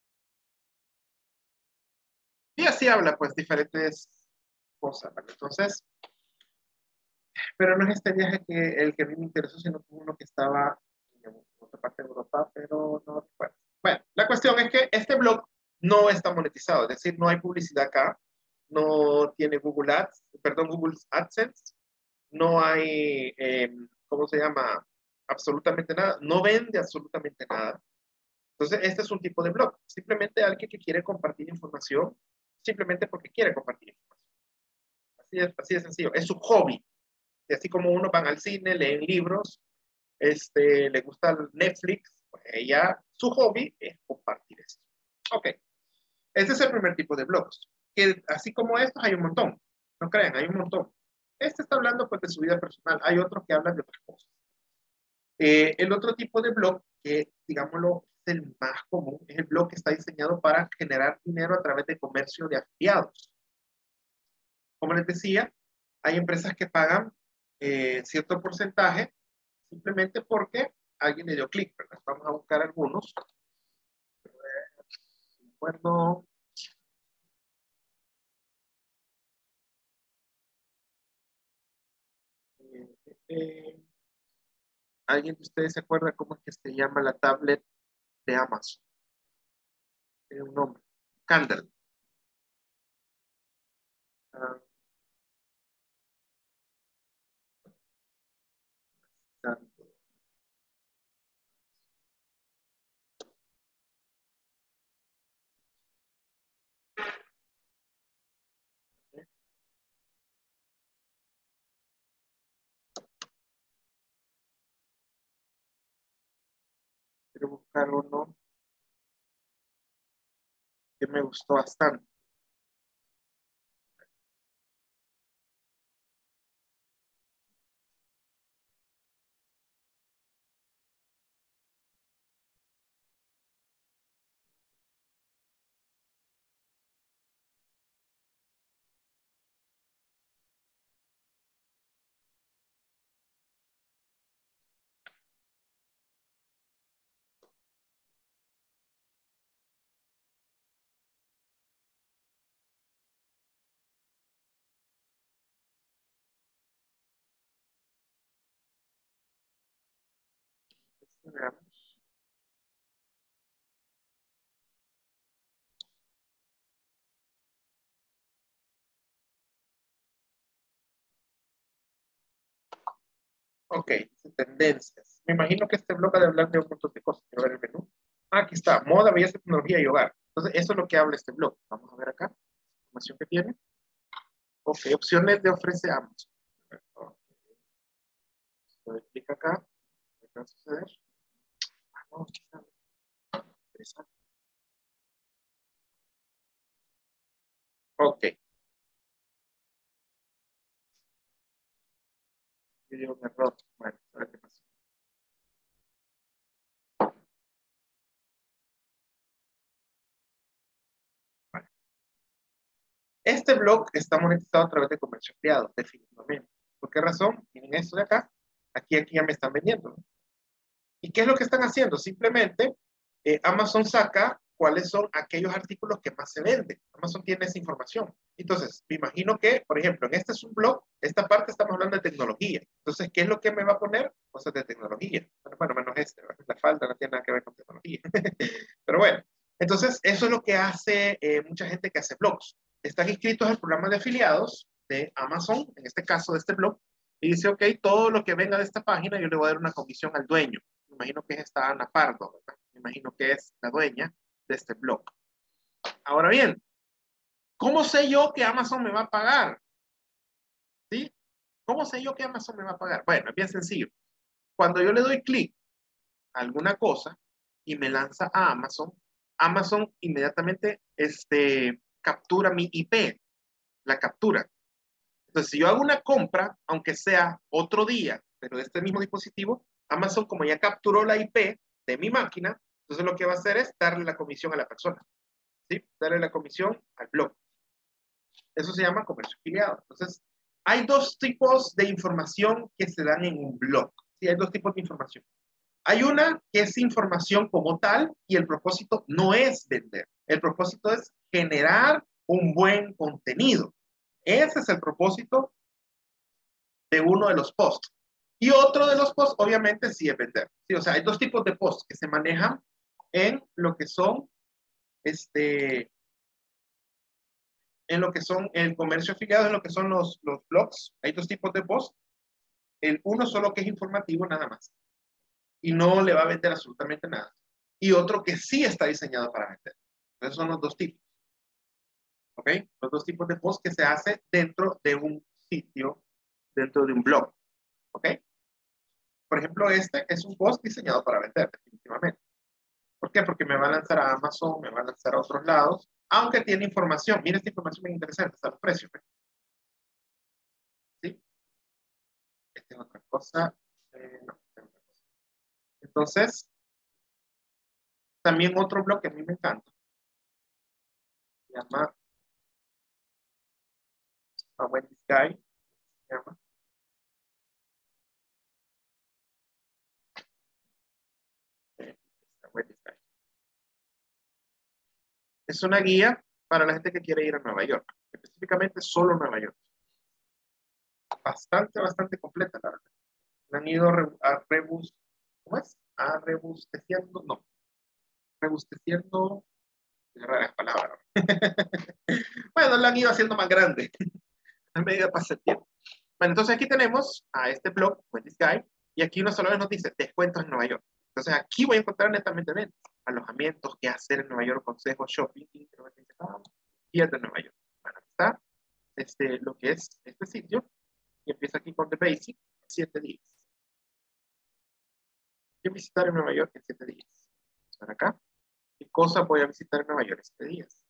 Y así habla, pues, diferentes cosas, ¿vale? Entonces, pero no es este viaje que el que a mí me interesó, sino que uno que estaba en otra parte de Europa, pero no recuerdo. Bueno, la cuestión es que este blog no está monetizado, es decir, no hay publicidad acá, no tiene Google Ads, perdón, Google AdSense, no hay, eh, ¿cómo se llama? Absolutamente nada, no vende absolutamente nada. Entonces, este es un tipo de blog, simplemente alguien que quiere compartir información, simplemente porque quiere compartir información. Así es, así de sencillo, es su hobby. Y así como unos van al cine, leen libros, este, le gusta Netflix, pues ella, su hobby es compartir esto. Ok, este es el primer tipo de blogs, que así como estos hay un montón, no crean, hay un montón. Este está hablando pues de su vida personal, hay otros que hablan de otras cosas. Eh, el otro tipo de blog, que digámoslo es el más común, es el blog que está diseñado para generar dinero a través de comercio de afiliados. Como les decía, hay empresas que pagan eh, cierto porcentaje simplemente porque alguien le dio clic, ¿verdad? Vamos a buscar algunos. Bueno, eh, eh, ¿alguien de ustedes se acuerda cómo es que se llama la tablet de Amazon? Tiene un nombre. Kindle. Ah, tanto. Quiero buscar uno que me gustó bastante. Veamos. Ok, tendencias. Me imagino que este blog ha de hablar de un montón de cosas. Quiero ver el menú. Ah, aquí está, moda, belleza, tecnología y hogar. Entonces, eso es lo que habla este blog. Vamos a ver acá, la información que tiene. Ok, opciones de ofrece Amazon. Okay. Doy clic acá. ¿Qué va a suceder? Ah, no, aquí está. Interesante. Ok. Yo digo un error. Bueno, a ver qué pasa. Vale. Este blog está monetizado a través de comercio afiliado, definitivamente. ¿Por qué razón? Miren esto de acá. Aquí, aquí ya me están vendiendo, ¿no? ¿Y qué es lo que están haciendo? Simplemente eh, Amazon saca cuáles son aquellos artículos que más se venden. Amazon tiene esa información. Entonces, me imagino que, por ejemplo, en este es un blog, esta parte estamos hablando de tecnología. Entonces, ¿qué es lo que me va a poner? Cosas de tecnología. Bueno, bueno menos este, ¿verdad? La falda no tiene nada que ver con tecnología. Pero bueno, entonces, eso es lo que hace eh, mucha gente que hace blogs. Están inscritos al programa de afiliados de Amazon, en este caso de este blog, y dice, ok, todo lo que venga de esta página yo le voy a dar una comisión al dueño. Me imagino que es esta Ana Pardo, ¿verdad? Me imagino que es la dueña de este blog. Ahora bien, ¿cómo sé yo que Amazon me va a pagar? ¿Sí? ¿Cómo sé yo que Amazon me va a pagar? Bueno, es bien sencillo. Cuando yo le doy clic a alguna cosa y me lanza a Amazon, Amazon inmediatamente este, captura mi I P, la captura. Entonces, si yo hago una compra, aunque sea otro día, pero de este mismo dispositivo, Amazon, como ya capturó la I P de mi máquina, entonces lo que va a hacer es darle la comisión a la persona. ¿Sí? Darle la comisión al blog. Eso se llama comercio afiliado. Entonces, hay dos tipos de información que se dan en un blog. ¿Sí? Hay dos tipos de información. Hay una que es información como tal y el propósito no es vender. El propósito es generar un buen contenido. Ese es el propósito de uno de los posts. Y otro de los posts, obviamente, sí es vender. ¿Sí? O sea, hay dos tipos de posts que se manejan en lo que son, este, en lo que son el comercio afiliado, en lo que son los, los blogs. Hay dos tipos de posts. El uno solo que es informativo nada más. Y no le va a vender absolutamente nada. Y otro que sí está diseñado para vender. Esos son los dos tipos. ¿Ok? Los dos tipos de posts que se hace dentro de un sitio, dentro de un blog. ¿Ok? Por ejemplo, este es un post diseñado para vender, definitivamente. ¿Por qué? Porque me va a lanzar a Amazon, me va a lanzar a otros lados, aunque tiene información. Mira esta información muy interesante, está los precios. ¿Sí? Esta es otra cosa. Eh, no, esta es otra cosa. Entonces, también otro blog que a mí me encanta. Se llama A Wendy's Guy. Se llama. Eh, A Wendy's Guy. Es una guía para la gente que quiere ir a Nueva York. Específicamente solo Nueva York. Bastante, bastante completa, la verdad. La han ido a rebus, ¿cómo es? A rebusteciendo, no. Rebusteciendo, es rara palabra. Bueno, la han ido haciendo más grande a medida que pasa el tiempo. Bueno, entonces aquí tenemos a este blog, Wendy's Guide, y aquí una sola vez nos dice descuentos en Nueva York. Entonces aquí voy a encontrar netamente ventas, alojamientos, qué hacer en Nueva York, consejos, shopping, y guías de Nueva York. Bueno, aquí está este, lo que es este sitio, y empieza aquí con The Basic, siete días. ¿Qué visitar en Nueva York en siete días? Están acá. ¿Qué cosas voy a visitar en Nueva York en siete días?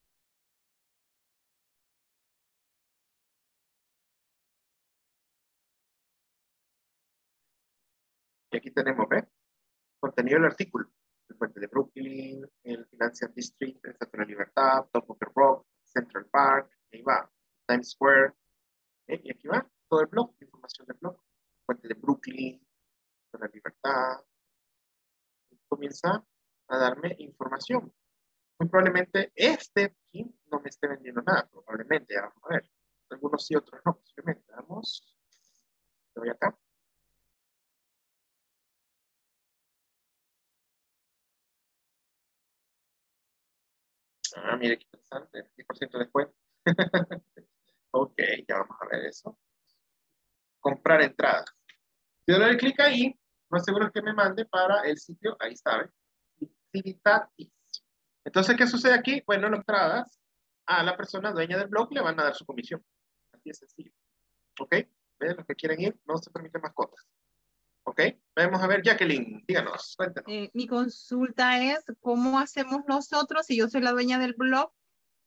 Y aquí tenemos, ¿ve? Contenido del artículo. El puente de Brooklyn, el Financial District, el Centro de Libertad, Top of the Rock, Central Park, ahí va. Times Square. ¿eh? Y aquí va todo el blog, información del blog. Puente de Brooklyn, Centro de la Libertad. Y comienza a darme información. Muy probablemente este aquí no me esté vendiendo nada, probablemente, ya vamos a ver. Algunos sí, otros no, posiblemente. Vamos, le voy acá. Ah, mire qué interesante, diez por ciento de descuento. Ok, ya vamos a ver eso. Comprar entradas. Si yo le doy clic ahí, no aseguro que me mande para el sitio, ahí está, Civitatis. Entonces, ¿qué sucede aquí? Bueno, las entradas a la persona dueña del blog le van a dar su comisión. Así es sencillo. ¿Ok? ¿Ven? Los que quieren ir, no se permiten mascotas. ¿Ok? Vamos a ver, Jacqueline, díganos, cuéntanos. Eh, mi consulta es, ¿cómo hacemos nosotros, si yo soy la dueña del blog,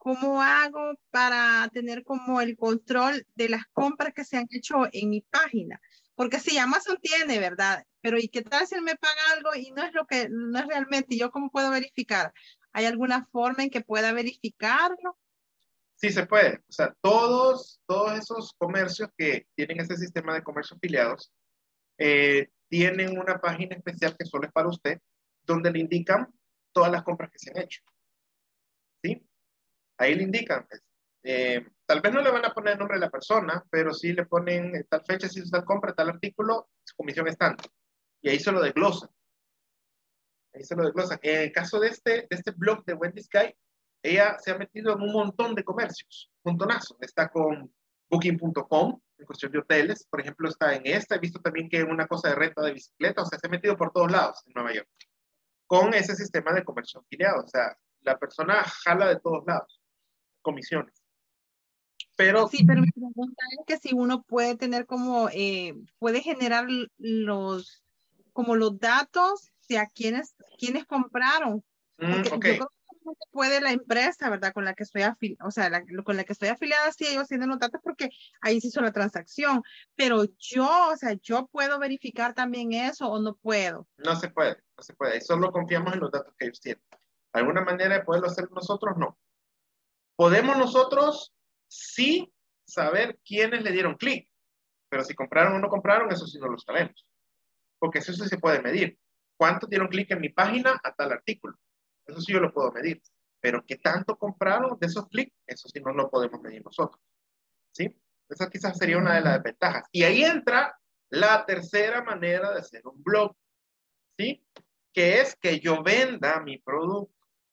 ¿cómo hago para tener como el control de las compras que se han hecho en mi página? Porque si Amazon tiene, ¿verdad? Pero ¿y qué tal si él me paga algo y no es lo que, no es realmente? ¿Yo cómo puedo verificar? ¿Hay alguna forma en que pueda verificarlo? Sí se puede. O sea, todos, todos esos comercios que tienen ese sistema de comercio afiliados eh, tienen una página especial que solo es para usted, donde le indican todas las compras que se han hecho. ¿Sí? Ahí le indican. Pues, eh, tal vez no le van a poner el nombre de la persona, pero sí le ponen eh, tal fecha, si usted compra tal artículo, su comisión es tanto. Y ahí se lo desglosan. Ahí se lo desglosan. En el caso de este, de este blog de Wendy Sky, ella se ha metido en un montón de comercios, un montonazo. Está con booking punto com, en cuestión de hoteles, por ejemplo, está en esta. He visto también que una cosa de renta de bicicleta, o sea, se ha metido por todos lados en Nueva York, con ese sistema de comercio afiliado. O sea, la persona jala de todos lados, comisiones. Pero, sí, pero mi pregunta es que si uno puede tener como, eh, puede generar los, como los datos de a quienes, quienes compraron. Porque mm, ok, yo creo que solamente puede la empresa, ¿verdad? Con la que estoy afiliada, o sea, la, con la que estoy afiliada, sí, ellos tienen los datos porque ahí se hizo la transacción. Pero yo, o sea, yo puedo verificar también eso o no puedo. no se puede, no se puede. Solo confiamos en los datos que ellos tienen. ¿Alguna manera de poderlo hacer nosotros? No. Podemos nosotros sí saber quiénes le dieron clic, pero si compraron o no compraron, eso sí no lo sabemos. Porque eso sí se puede medir. ¿Cuántos dieron clic en mi página a tal artículo? Eso sí yo lo puedo medir. Pero ¿qué tanto compraron de esos clics? Eso sí no lo podemos medir nosotros. ¿Sí? Esa quizás sería una de las desventajas. Y ahí entra la tercera manera de hacer un blog. ¿Sí? Que es que yo venda mi producto.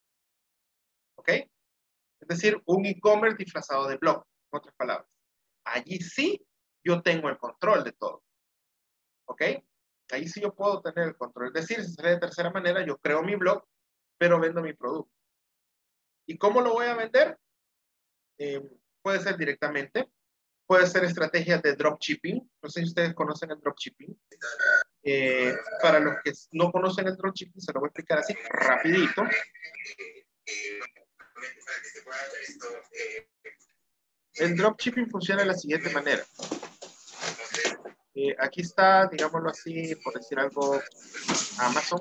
¿Ok? Es decir, un e-commerce disfrazado de blog, en otras palabras. Allí sí yo tengo el control de todo. ¿Ok? Ahí sí yo puedo tener el control. Es decir, si sale de tercera manera, yo creo mi blog, pero vendo mi producto. ¿Y cómo lo voy a vender? Eh, puede ser directamente, puede ser estrategias de dropshipping. No sé si ustedes conocen el dropshipping. Eh, para los que no conocen el dropshipping, se lo voy a explicar así, rapidito. El dropshipping funciona de la siguiente manera. Eh, aquí está, digámoslo así, por decir algo, Amazon.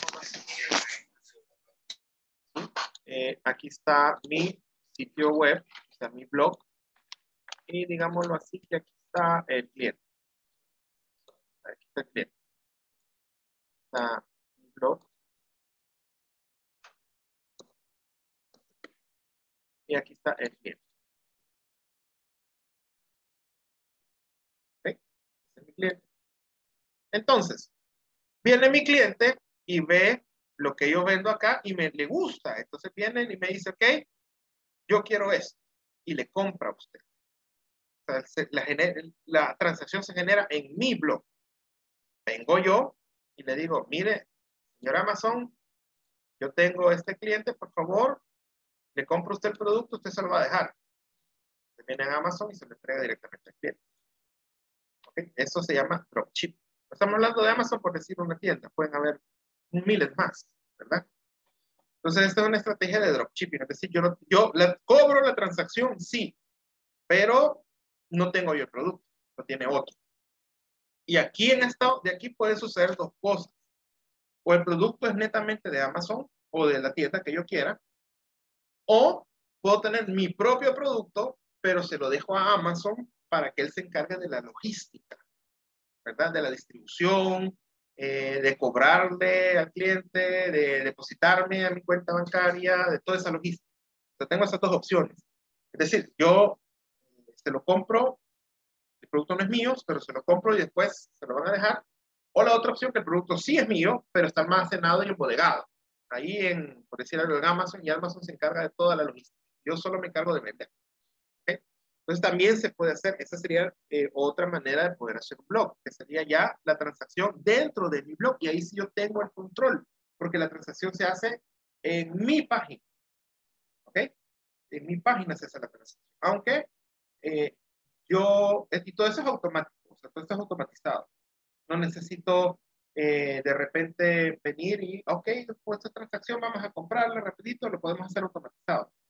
Eh, aquí está mi sitio web, está mi blog. Y digámoslo así, que aquí está el cliente. Aquí está el cliente. Está mi blog. Y aquí está el cliente. ¿Ok? Este es mi cliente. Entonces, viene mi cliente y ve lo que yo vendo acá y me le gusta. Entonces viene y me dice, ok, yo quiero esto. Y le compra a usted. O sea, se, la, la transacción se genera en mi blog. Vengo yo y le digo, mire, señor Amazon, yo tengo este cliente, por favor, le compro usted el producto, usted se lo va a dejar. Se viene a Amazon y se lo entrega directamente al cliente. ¿Okay? Eso se llama dropship. Estamos hablando de Amazon por decir una tienda, pueden haber miles más, ¿verdad? Entonces, esta es una estrategia de dropshipping, es decir, yo, no, yo la, cobro la transacción, sí, pero no tengo yo el producto, lo tiene otro. Y aquí en esta, de aquí pueden suceder dos cosas. O el producto es netamente de Amazon o de la tienda que yo quiera, o puedo tener mi propio producto, pero se lo dejo a Amazon para que él se encargue de la logística, ¿verdad? De la distribución, eh, de cobrarle al cliente, de depositarme a mi cuenta bancaria, de toda esa logística. O sea, tengo esas dos opciones. Es decir, yo se lo compro, el producto no es mío, pero se lo compro y después se lo van a dejar. O la otra opción, que el producto sí es mío, pero está almacenado y embodegado. Ahí, en, por decir algo, en Amazon, y Amazon se encarga de toda la logística. Yo solo me encargo de vender. ¿Okay? Entonces también se puede hacer, esa sería eh, otra manera de poder hacer un blog, que sería ya la transacción dentro de mi blog, y ahí sí yo tengo el control, porque la transacción se hace en mi página. ¿Ok? En mi página se hace la transacción. Aunque eh, yo, y todo eso es automático, o sea, todo esto es automatizado. No necesito eh, de repente venir y, ok, después de esta transacción vamos a comprarla rapidito, lo podemos hacer automatizado.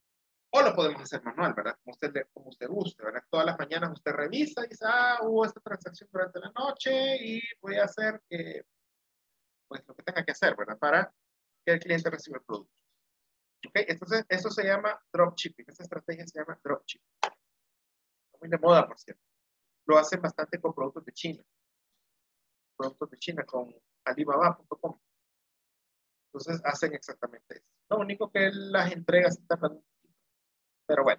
O lo podemos hacer manual, ¿verdad? Como usted, le- como usted guste, ¿verdad? Todas las mañanas usted revisa y dice, ah, hubo esta transacción durante la noche y voy a hacer que, pues, lo que tenga que hacer, ¿verdad? Para que el cliente reciba el producto. ¿Ok? Entonces, eso se llama dropshipping. Esta estrategia se llama dropshipping. Está muy de moda, por cierto. Lo hacen bastante con productos de China. Productos de China con alibaba punto com. Entonces, hacen exactamente eso. Lo único que las entregas están dando un poquito. Pero bueno.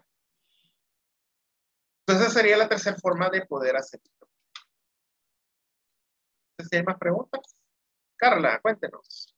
Entonces, esa sería la tercera forma de poder hacer esto. Entonces, si hay más preguntas. Carla, cuéntenos.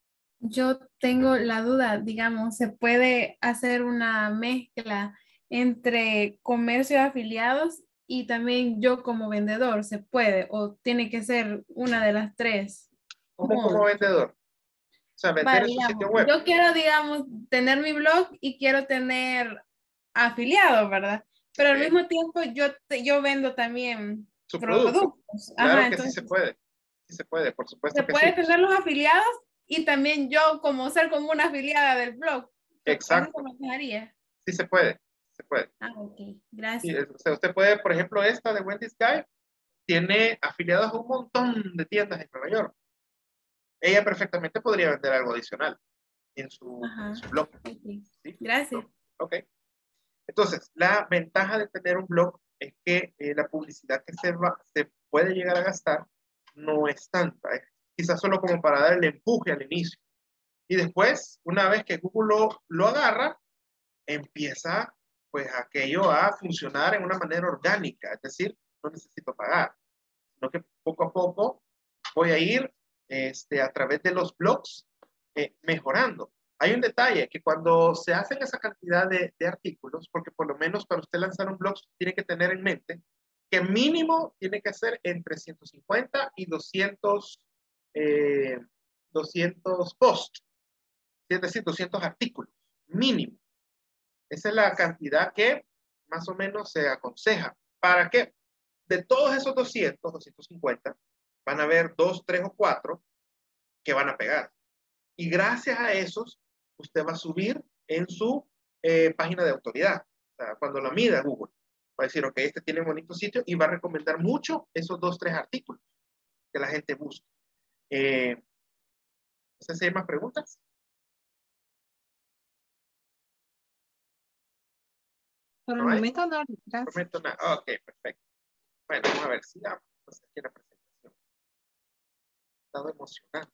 Yo tengo la duda, digamos, ¿se puede hacer una mezcla entre comercio de afiliados y también yo como vendedor? ¿Se puede o tiene que ser una de las tres? ¿Cómo como vendedor? O sea, vender Vale, en su digamos, sitio web. yo quiero, digamos, tener mi blog y quiero tener afiliados, ¿verdad? Pero al Ok. mismo tiempo yo, te- yo vendo también Su producto. productos. Claro Ajá, que sí entonces se puede. Sí se puede, por se supuesto que puede sí. tener los afiliados y también yo como ser como una afiliada del blog. ¿Así Exacto. se manejaría? Sí se puede. Se puede. Ah, ok. Sí, Gracias. es- o sea, usted puede, por ejemplo, esta de Wendy's Guy tiene afiliados a un montón de tiendas en Nueva York. Ella perfectamente podría vender algo adicional en su, Ajá. en su blog. Ok. ¿Sí? Gracias. Ok. Entonces, la ventaja de tener un blog es que eh, la publicidad que se, va, se puede llegar a gastar no es tanta. Es quizás solo como para dar el empuje al inicio. Y después, una vez que Google lo, lo agarra, empieza pues aquello a funcionar en una manera orgánica. Es decir, no necesito pagar, sino que poco a poco voy a ir este, a través de los blogs eh, mejorando. Hay un detalle, que cuando se hacen esa cantidad de, de artículos, porque por lo menos para usted lanzar un blog tiene que tener en mente que mínimo tiene que ser entre ciento cincuenta y doscientos, eh, doscientos posts, es decir, doscientos artículos, mínimo. Esa es la cantidad que más o menos se aconseja. ¿Para qué? De todos esos doscientos, doscientos cincuenta, van a haber dos, tres o cuatro que van a pegar. Y gracias a esos, usted va a subir en su eh, página de autoridad. O sea, cuando la mida Google, va a decir, ok, este tiene un bonito sitio y va a recomendar mucho esos dos, tres artículos que la gente busca. Eh, no sé si hay más preguntas. Por el ¿No hay? momento no, Por el gracias. momento nada. Ok, perfecto. Bueno, vamos a ver si ya pues, aquí la presentación. He estado emocionado.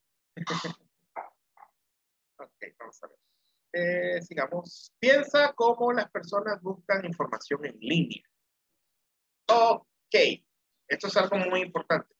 Ok, vamos a ver. Eh, sigamos. Piensa cómo las personas buscan información en línea. Ok, esto es algo muy importante.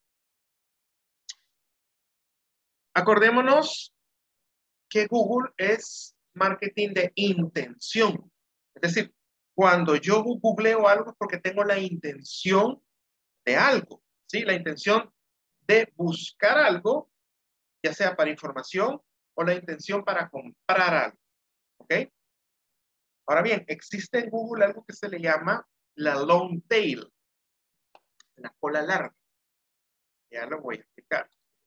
Acordémonos que Google es marketing de intención. Es decir, cuando yo googleo algo es porque tengo la intención de algo, ¿sí? La intención de buscar algo, ya sea para información o la intención para comprar algo, ¿ok? Ahora bien, existe en Google algo que se le llama la long tail, la cola larga. Ya lo voy a explicar.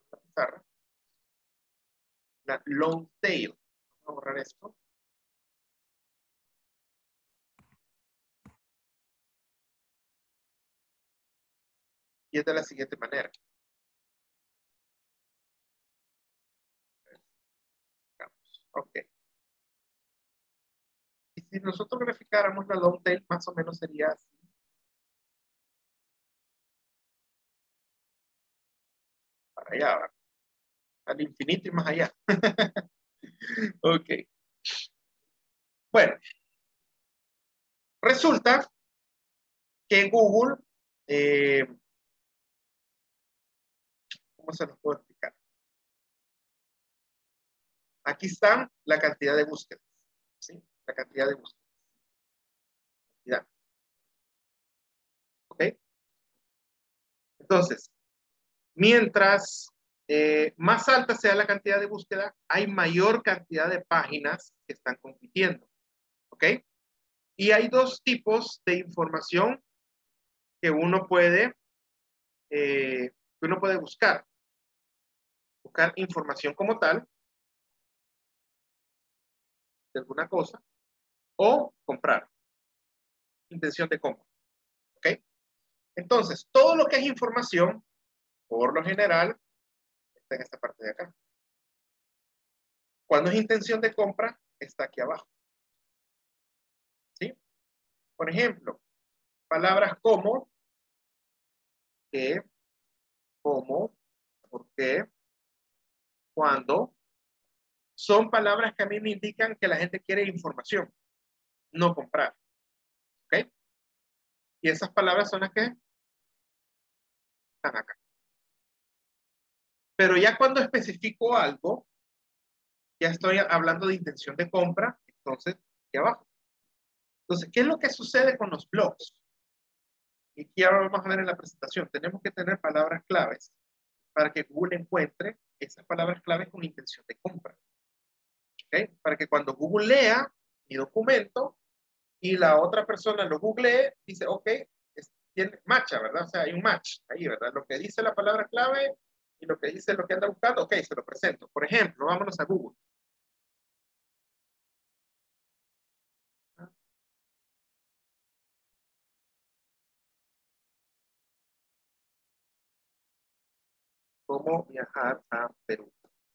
La long tail. Vamos a borrar esto. Y es de la siguiente manera. Ok. Y si nosotros graficáramos la long tail, más o menos sería así. Para allá, ¿verdad? Al infinito y más allá. Ok. Bueno. Resulta que Google, eh, ¿cómo se los puedo explicar? Aquí está la cantidad de búsquedas. ¿Sí? La cantidad de búsquedas. Ya. ¿Ok? Entonces, mientras eh, más alta sea la cantidad de búsqueda, hay mayor cantidad de páginas que están compitiendo. ¿Ok? Y hay dos tipos de información que uno puede, eh, que uno puede buscar. Buscar información como tal de alguna cosa o comprar. Intención de compra. ¿Ok? Entonces, todo lo que es información, por lo general, está en esta parte de acá. Cuando es intención de compra, está aquí abajo. ¿Sí? Por ejemplo, palabras como, que, cómo, por qué, cuándo, son palabras que a mí me indican que la gente quiere información, no comprar. ¿Ok? Y esas palabras son las que están acá. Pero ya cuando especifico algo, ya estoy hablando de intención de compra, entonces, aquí abajo. Entonces, ¿qué es lo que sucede con los blogs? Y aquí ahora vamos a ver en la presentación. Tenemos que tener palabras claves para que Google encuentre esas palabras claves con intención de compra. ¿Okay? Para que cuando Google lea mi documento y la otra persona lo googlee, dice, ok, es, tiene, matcha, ¿verdad? O sea, hay un match ahí, ¿verdad? Lo que dice la palabra clave y lo que dice lo que anda buscando, ok, se lo presento. Por ejemplo, vámonos a Google. ¿Cómo viajar a Perú?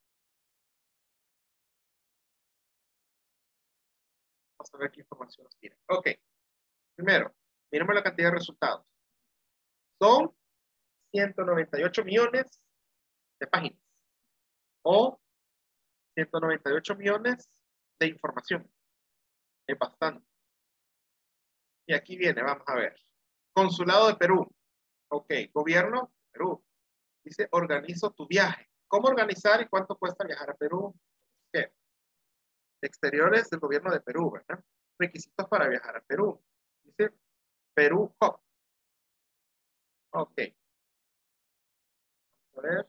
Vamos a ver qué información nos tiene. Ok. Primero, miremos la cantidad de resultados. Son ciento noventa y ocho millones de páginas. O ciento noventa y ocho millones de información. Es bastante. Y aquí viene, vamos a ver. Consulado de Perú. Ok. Gobierno de Perú. Dice, organizo tu viaje. ¿Cómo organizar y cuánto cuesta viajar a Perú? ¿Qué? Exteriores del gobierno de Perú, ¿verdad? Requisitos para viajar a Perú. Dice, Perú Hub. Ok. A ver.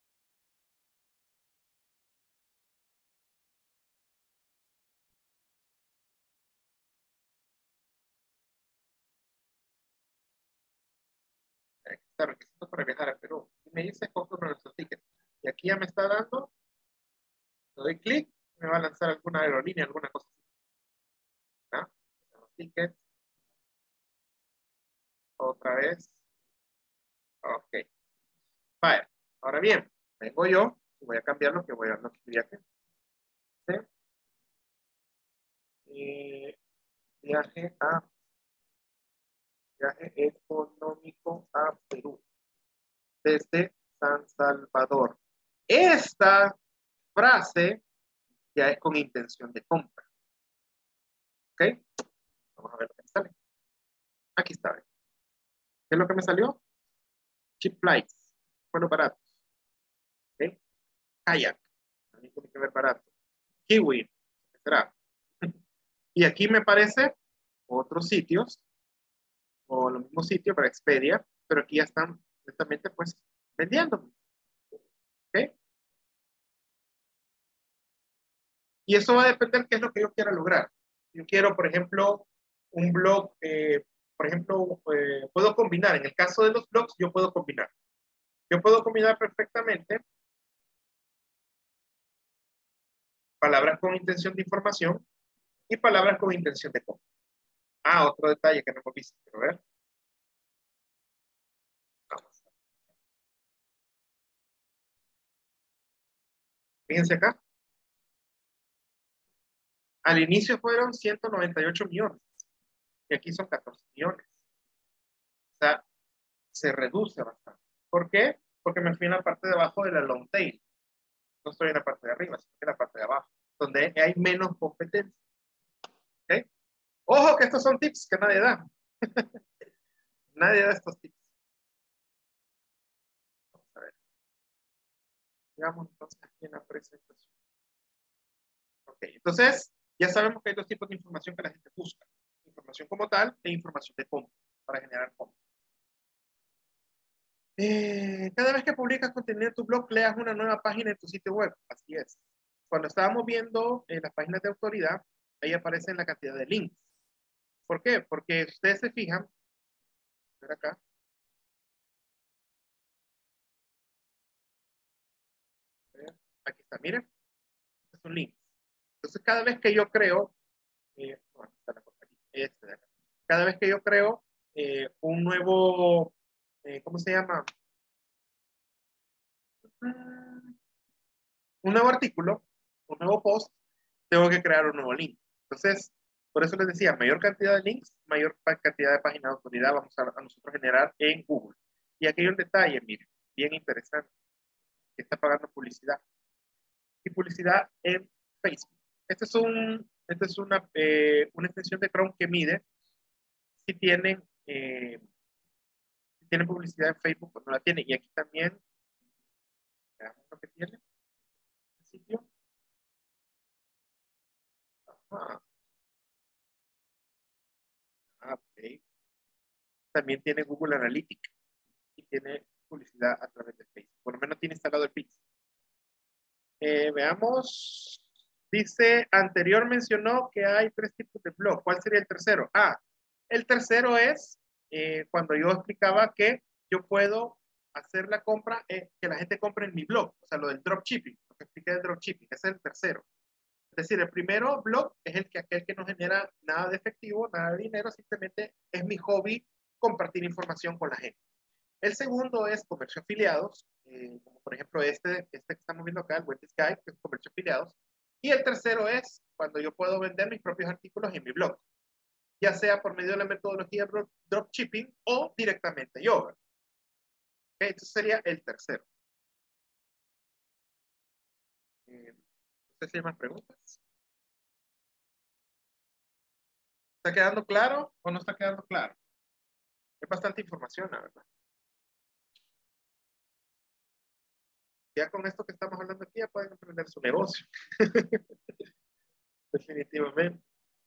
Aquí está, requisitos para viajar a Perú. Y me dice, compro nuestro ticket. Y aquí ya me está dando, le doy clic, me va a lanzar alguna aerolínea, alguna cosa así. ¿Ah? Los tickets. Otra vez. Ok. Vale. Ahora bien, vengo yo, voy a cambiar lo que voy a lo que viaje. ¿Sí? Eh, viaje a viaje económico a Perú. Desde San Salvador. Esta frase ya es con intención de compra. ¿Ok? Vamos a ver lo que me sale. Aquí está. ¿Qué es lo que me salió? Cheap flights. Bueno, baratos. ¿Ok? Kayak. También tiene que ver barato. Kiwi. ¿Qué será? Y aquí me parece otros sitios o los mismos sitios para Expedia, pero aquí ya están directamente pues vendiendo. ¿Ok? Y eso va a depender qué es lo que yo quiera lograr. Yo quiero, por ejemplo, un blog, eh, por ejemplo, eh, puedo combinar, en el caso de los blogs, yo puedo combinar. Yo puedo combinar perfectamente palabras con intención de información y palabras con intención de compra. Ah, otro detalle que no hemos visto, quiero ver. Vamos. Fíjense acá. Al inicio fueron ciento noventa y ocho millones y aquí son catorce millones. O sea, se reduce bastante. ¿Por qué? Porque me fui en la parte de abajo de la long tail. No estoy en la parte de arriba, sino en la parte de abajo, donde hay menos competencia. ¿Ok? Ojo que estos son tips que nadie da. Nadie da estos tips. Vamos a ver. Digamos entonces aquí en la presentación. Ok, entonces ya sabemos que hay dos tipos de información que la gente busca. Información como tal e información de compra para generar compra. Eh, cada vez que publicas contenido en tu blog, creas una nueva página en tu sitio web. Así es. Cuando estábamos viendo en las páginas de autoridad, ahí aparece la cantidad de links. ¿Por qué? Porque ustedes se fijan, ver acá, aquí está, miren, estos son links. Entonces, cada vez que yo creo eh, bueno, está la cosa aquí, este de acá. Cada vez que yo creo eh, un nuevo, eh, ¿cómo se llama? Un nuevo artículo, un nuevo post, tengo que crear un nuevo link. Entonces, por eso les decía, mayor cantidad de links, mayor cantidad de páginas de autoridad vamos a, a nosotros generar en Google. Y aquí hay un detalle, miren, bien interesante, que está pagando publicidad. Y publicidad en Facebook. Este es un, esta es una, eh, una extensión de Chrome que mide si tienen, eh, si tienen publicidad en Facebook o no la tienen. Y aquí también, veamos lo que tiene el sitio. Ajá. Ah, ok. También tiene Google Analytics y tiene publicidad a través de Facebook. Por lo menos tiene instalado el Pixel. Eh, veamos. Dice, anterior mencionó que hay tres tipos de blog. ¿Cuál sería el tercero? Ah, el tercero es eh, cuando yo explicaba que yo puedo hacer la compra, eh, que la gente compre en mi blog. O sea, lo del dropshipping. Lo que expliqué del dropshipping. Ese es el tercero. Es decir, el primero blog es el que aquel que no genera nada de efectivo, nada de dinero, simplemente es mi hobby compartir información con la gente. El segundo es comercio afiliados, eh, como por ejemplo este, este que estamos viendo acá, el Wendy's Guide, que es comercio afiliados. Y el tercero es cuando yo puedo vender mis propios artículos en mi blog, ya sea por medio de la metodología dropshipping o directamente yo. Okay, entonces sería el tercero. Eh, no sé si hay más preguntas. ¿Está quedando claro o no está quedando claro? Es bastante información, la verdad. Ya con esto que estamos hablando aquí, ya pueden emprender su negocio. Definitivamente.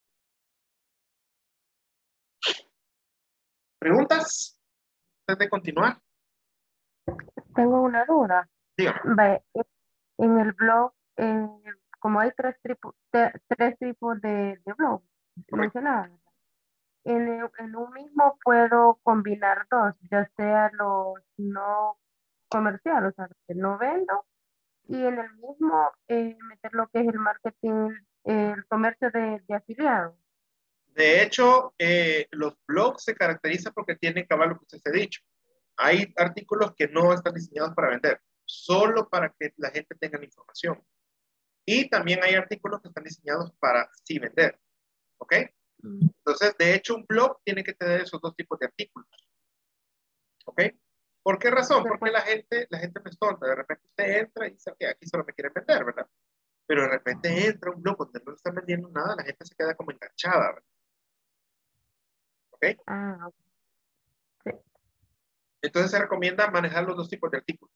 ¿Preguntas? Antes de continuar. Tengo una duda. Dígame. Ve, en el blog, eh, como hay tres, tripu- te- tres tipos de, de blog mencionados, en, el- en un mismo puedo combinar dos, ya sea los no comerciales, o sea, que no vendo, y en el mismo eh, meter lo que es el marketing, eh, el comercio de, de afiliados. De hecho, eh, los blogs se caracterizan porque tienen cabal lo que usted se ha dicho. Hay artículos que no están diseñados para vender, solo para que la gente tenga la información. Y también hay artículos que están diseñados para sí vender. ¿Ok? Entonces, de hecho, un blog tiene que tener esos dos tipos de artículos. ¿Ok? ¿Por qué razón? Porque la gente, la gente no es tonta. De repente usted entra y dice, ok, aquí solo me quieren vender, ¿verdad? Pero de repente entra un blog donde no le están vendiendo nada, la gente se queda como enganchada, ¿verdad? ¿Ok? Ah, sí. Entonces se recomienda manejar los dos tipos de artículos.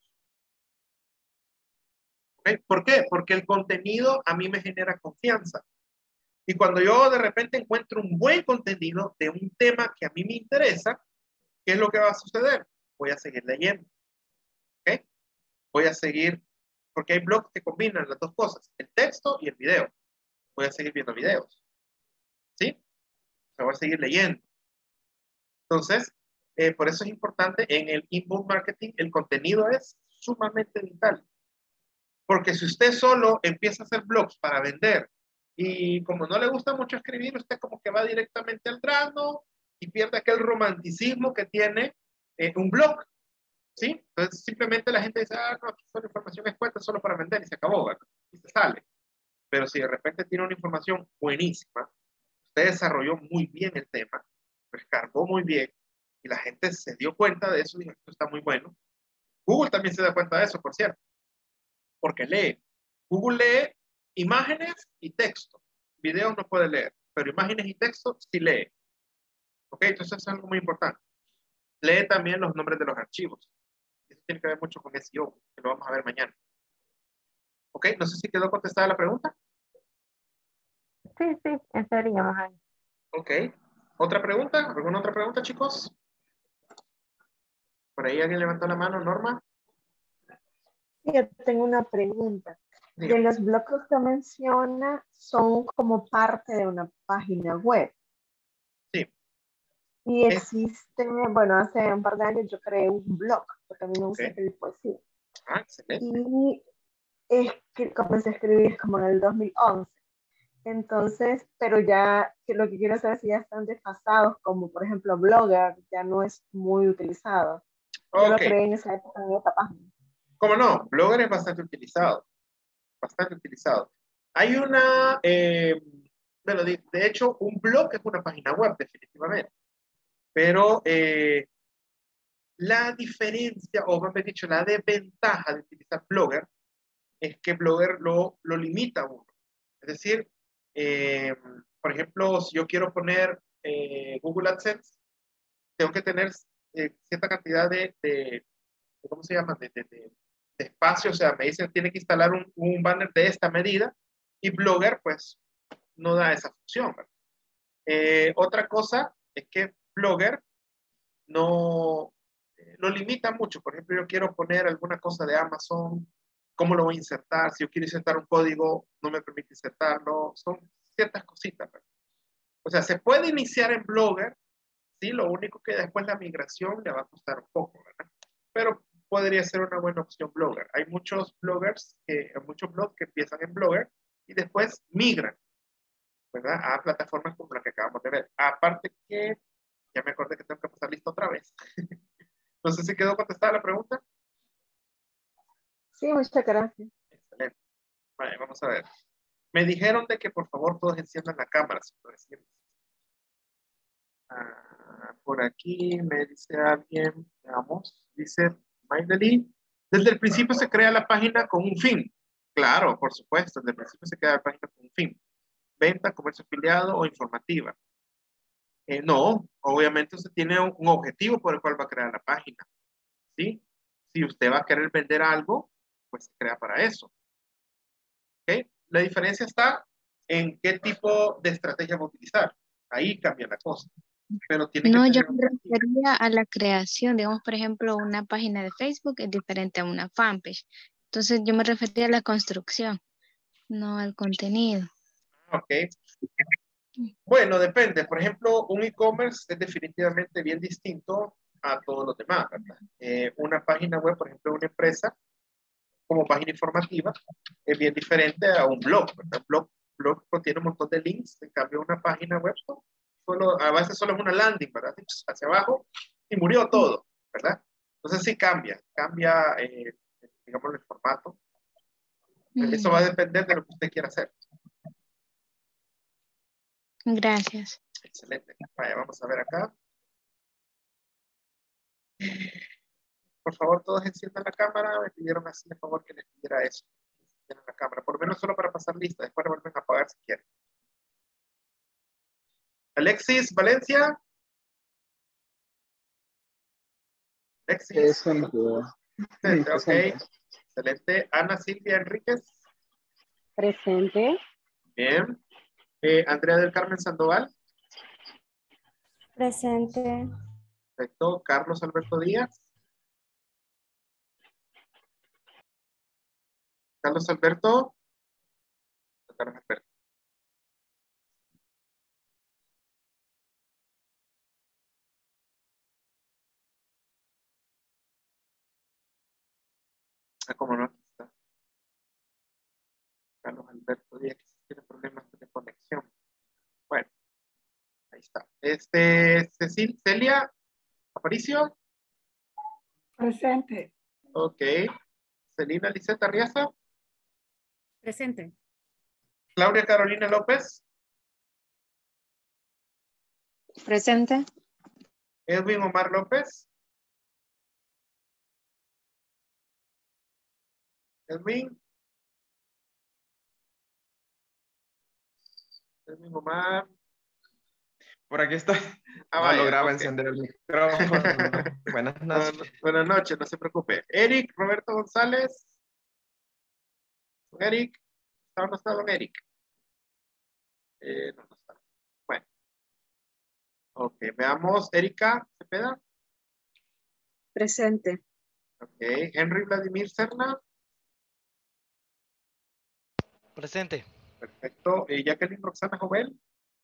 ¿Ok? ¿Por qué? Porque el contenido a mí me genera confianza. Y cuando yo de repente encuentro un buen contenido de un tema que a mí me interesa, ¿qué es lo que va a suceder? Voy a seguir leyendo. ¿Ok? Voy a seguir, porque hay blogs que combinan las dos cosas, el texto y el video. Voy a seguir viendo videos. ¿Sí? O sea, voy a seguir leyendo. Entonces, eh, por eso es importante en el inbound marketing, el contenido es sumamente vital. Porque si usted solo empieza a hacer blogs para vender y como no le gusta mucho escribir, usted como que va directamente al grano y pierde aquel romanticismo que tiene eh, un blog. ¿Sí? Entonces simplemente la gente dice, ah, no, aquí solo información expuesta solo para vender y se acabó, ¿verdad? Y se sale. Pero si de repente tiene una información buenísima, usted desarrolló muy bien el tema, lo escarbó muy bien y la gente se dio cuenta de eso y dijo, esto está muy bueno. Google también se da cuenta de eso, por cierto, porque lee. Google lee imágenes y texto. Videos no puede leer, pero imágenes y texto sí lee. ¿Ok? Entonces es algo muy importante. Lee también los nombres de los archivos. Eso tiene que ver mucho con S E O, que lo vamos a ver mañana. ¿Ok? No sé si quedó contestada la pregunta. Sí, sí, estaríamos ahí. Ok. ¿Otra pregunta? ¿Alguna otra pregunta, chicos? Por ahí alguien levantó la mano, Norma. Yo tengo una pregunta. De los blogs que usted menciona, son como parte de una página web. Sí. Y existe, bueno, hace un par de años yo creé un blog, porque a mí me gusta Ok. escribir poesía. Ah, excelente. Y es que comencé a escribir como en el dos mil once. Entonces, pero ya, que lo que quiero saber es si ya están desfasados, como por ejemplo Blogger, ya no es muy utilizado. Yo lo Ok, creé en esa época en esta página. ¿cómo no? Blogger es bastante utilizado, bastante utilizado. Hay una, eh, bueno, de, de hecho, un blog es una página web, definitivamente. Pero eh, la diferencia, o más bien dicho, la desventaja de utilizar Blogger es que Blogger lo, lo limita a uno. Es decir, eh, por ejemplo, si yo quiero poner eh, Google AdSense, tengo que tener eh, cierta cantidad de, de, ¿cómo se llama? De, de, de, de espacio, o sea, me dicen tiene que instalar un, un banner de esta medida y Blogger, pues, no da esa función, ¿verdad? Eh, otra cosa es que Blogger no eh, lo limita mucho. Por ejemplo, yo quiero poner alguna cosa de Amazon, ¿cómo lo voy a insertar? Si yo quiero insertar un código, no me permite insertarlo. Son ciertas cositas, ¿verdad? O sea, se puede iniciar en Blogger, sí, lo único que después la migración le va a costar un poco, ¿verdad? Pero podría ser una buena opción Blogger. Hay muchos bloggers, que, muchos blogs que empiezan en Blogger y después migran, ¿verdad? A plataformas como la que acabamos de ver. Aparte que, ya me acordé que tengo que pasar lista otra vez. No sé si quedó contestada la pregunta. Sí, muchas gracias. Excelente. Vale, vamos a ver. Me dijeron de que por favor todos enciendan la cámara. Si puedo decir. Ah, por aquí me dice alguien, veamos, dice Maideli, desde el principio se crea la página con un fin. Claro, por supuesto, desde el principio se crea la página con un fin. Venta, comercio afiliado o informativa. Eh, no, obviamente usted tiene un, un objetivo por el cual va a crear la página. ¿Sí? Si usted va a querer vender algo, pues se crea para eso. ¿Ok? La diferencia está en qué tipo de estrategia va a utilizar. Ahí cambia la cosa. Pero tiene que No, yo tener un me objetivo. refería a la creación. Digamos, por ejemplo, una página de Facebook es diferente a una fanpage. Entonces, yo me refería a la construcción, no al contenido. Ok. Bueno, depende. Por ejemplo, un e-commerce es definitivamente bien distinto a todos los demás, ¿verdad? Eh, una página web, por ejemplo, de una empresa, como página informativa, es bien diferente a un blog, ¿verdad? Un blog, blog contiene un montón de links, en cambio una página web solo, a veces solo es una landing, ¿verdad? Hacia abajo y murió todo, ¿verdad? Entonces sí cambia, cambia, eh, digamos, el formato. Mm, Eso va a depender de lo que usted quiera hacer. Gracias. Excelente. Vaya, vamos a ver acá. Por favor, todos enciendan la cámara. Me pidieron así, por favor, que les pidiera eso. Enciendan la cámara, por lo menos solo para pasar lista. Después la vuelven a apagar si quieren. Alexis Valencia. Alexis. Presente. Presente, ok. Presente. Excelente. Ana Silvia Enríquez. Presente. Bien. Eh, Andrea del Carmen Sandoval. Presente. Perfecto. Carlos Alberto Díaz. Carlos Alberto. Carlos Alberto. Ah, cómo no, aquí está. Carlos Alberto Díaz, que tiene problemas de conexión. Bueno, ahí está. Este, Cecil, Celia Aparicio. Presente. Ok. Celina Liseta Riaza. Presente. Claudia Carolina López. Presente. Edwin Omar López. Edwin. Edwin Omar. Por aquí estoy. Ah, No vaya, lograba ok. encender el micrófono. Buenas No, noches. no, buenas noches, no se preocupe. Eric Roberto González. Eric. ¿Está o no está don Eric? Eh, no, no está. Bueno. Ok, veamos. Erika Cepeda. Presente. Ok. Henry Vladimir Serna. Presente. Perfecto. Eh, Jacqueline Roxana Jovel.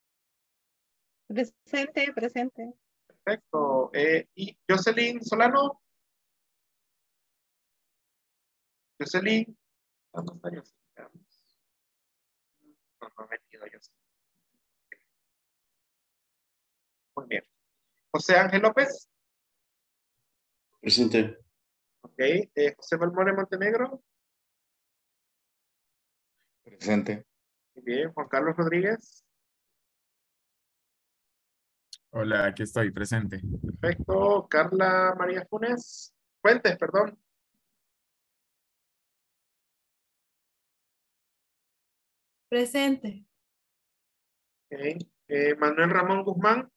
Presente, presente. Perfecto. Eh, y Jocelyn Solano. Jocelyn. ¿Dónde está Jocelyn? Veamos. No, no ha venido yo. Muy bien. José Ángel López. Presente. Ok. Eh, José Balmore Montenegro. Presente. Muy bien. Juan Carlos Rodríguez. Hola, aquí estoy, presente. Perfecto. Carla María Funes. Fuentes, perdón. Presente. Ok. Eh, Manuel Ramón Guzmán.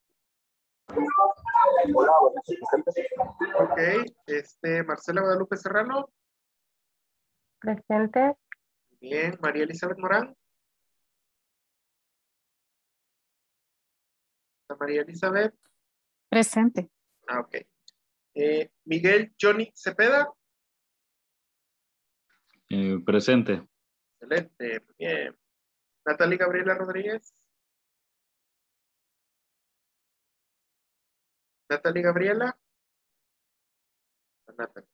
Ok. Este, Marcela Guadalupe Serrano. Presente. Bien. María Elizabeth Morán. María Elizabeth. Presente. Ah, ok. Eh, Miguel Johnny Cepeda. Eh, presente. Excelente. Bien. Natalie Gabriela Rodríguez. Natalie Gabriela. Natalie.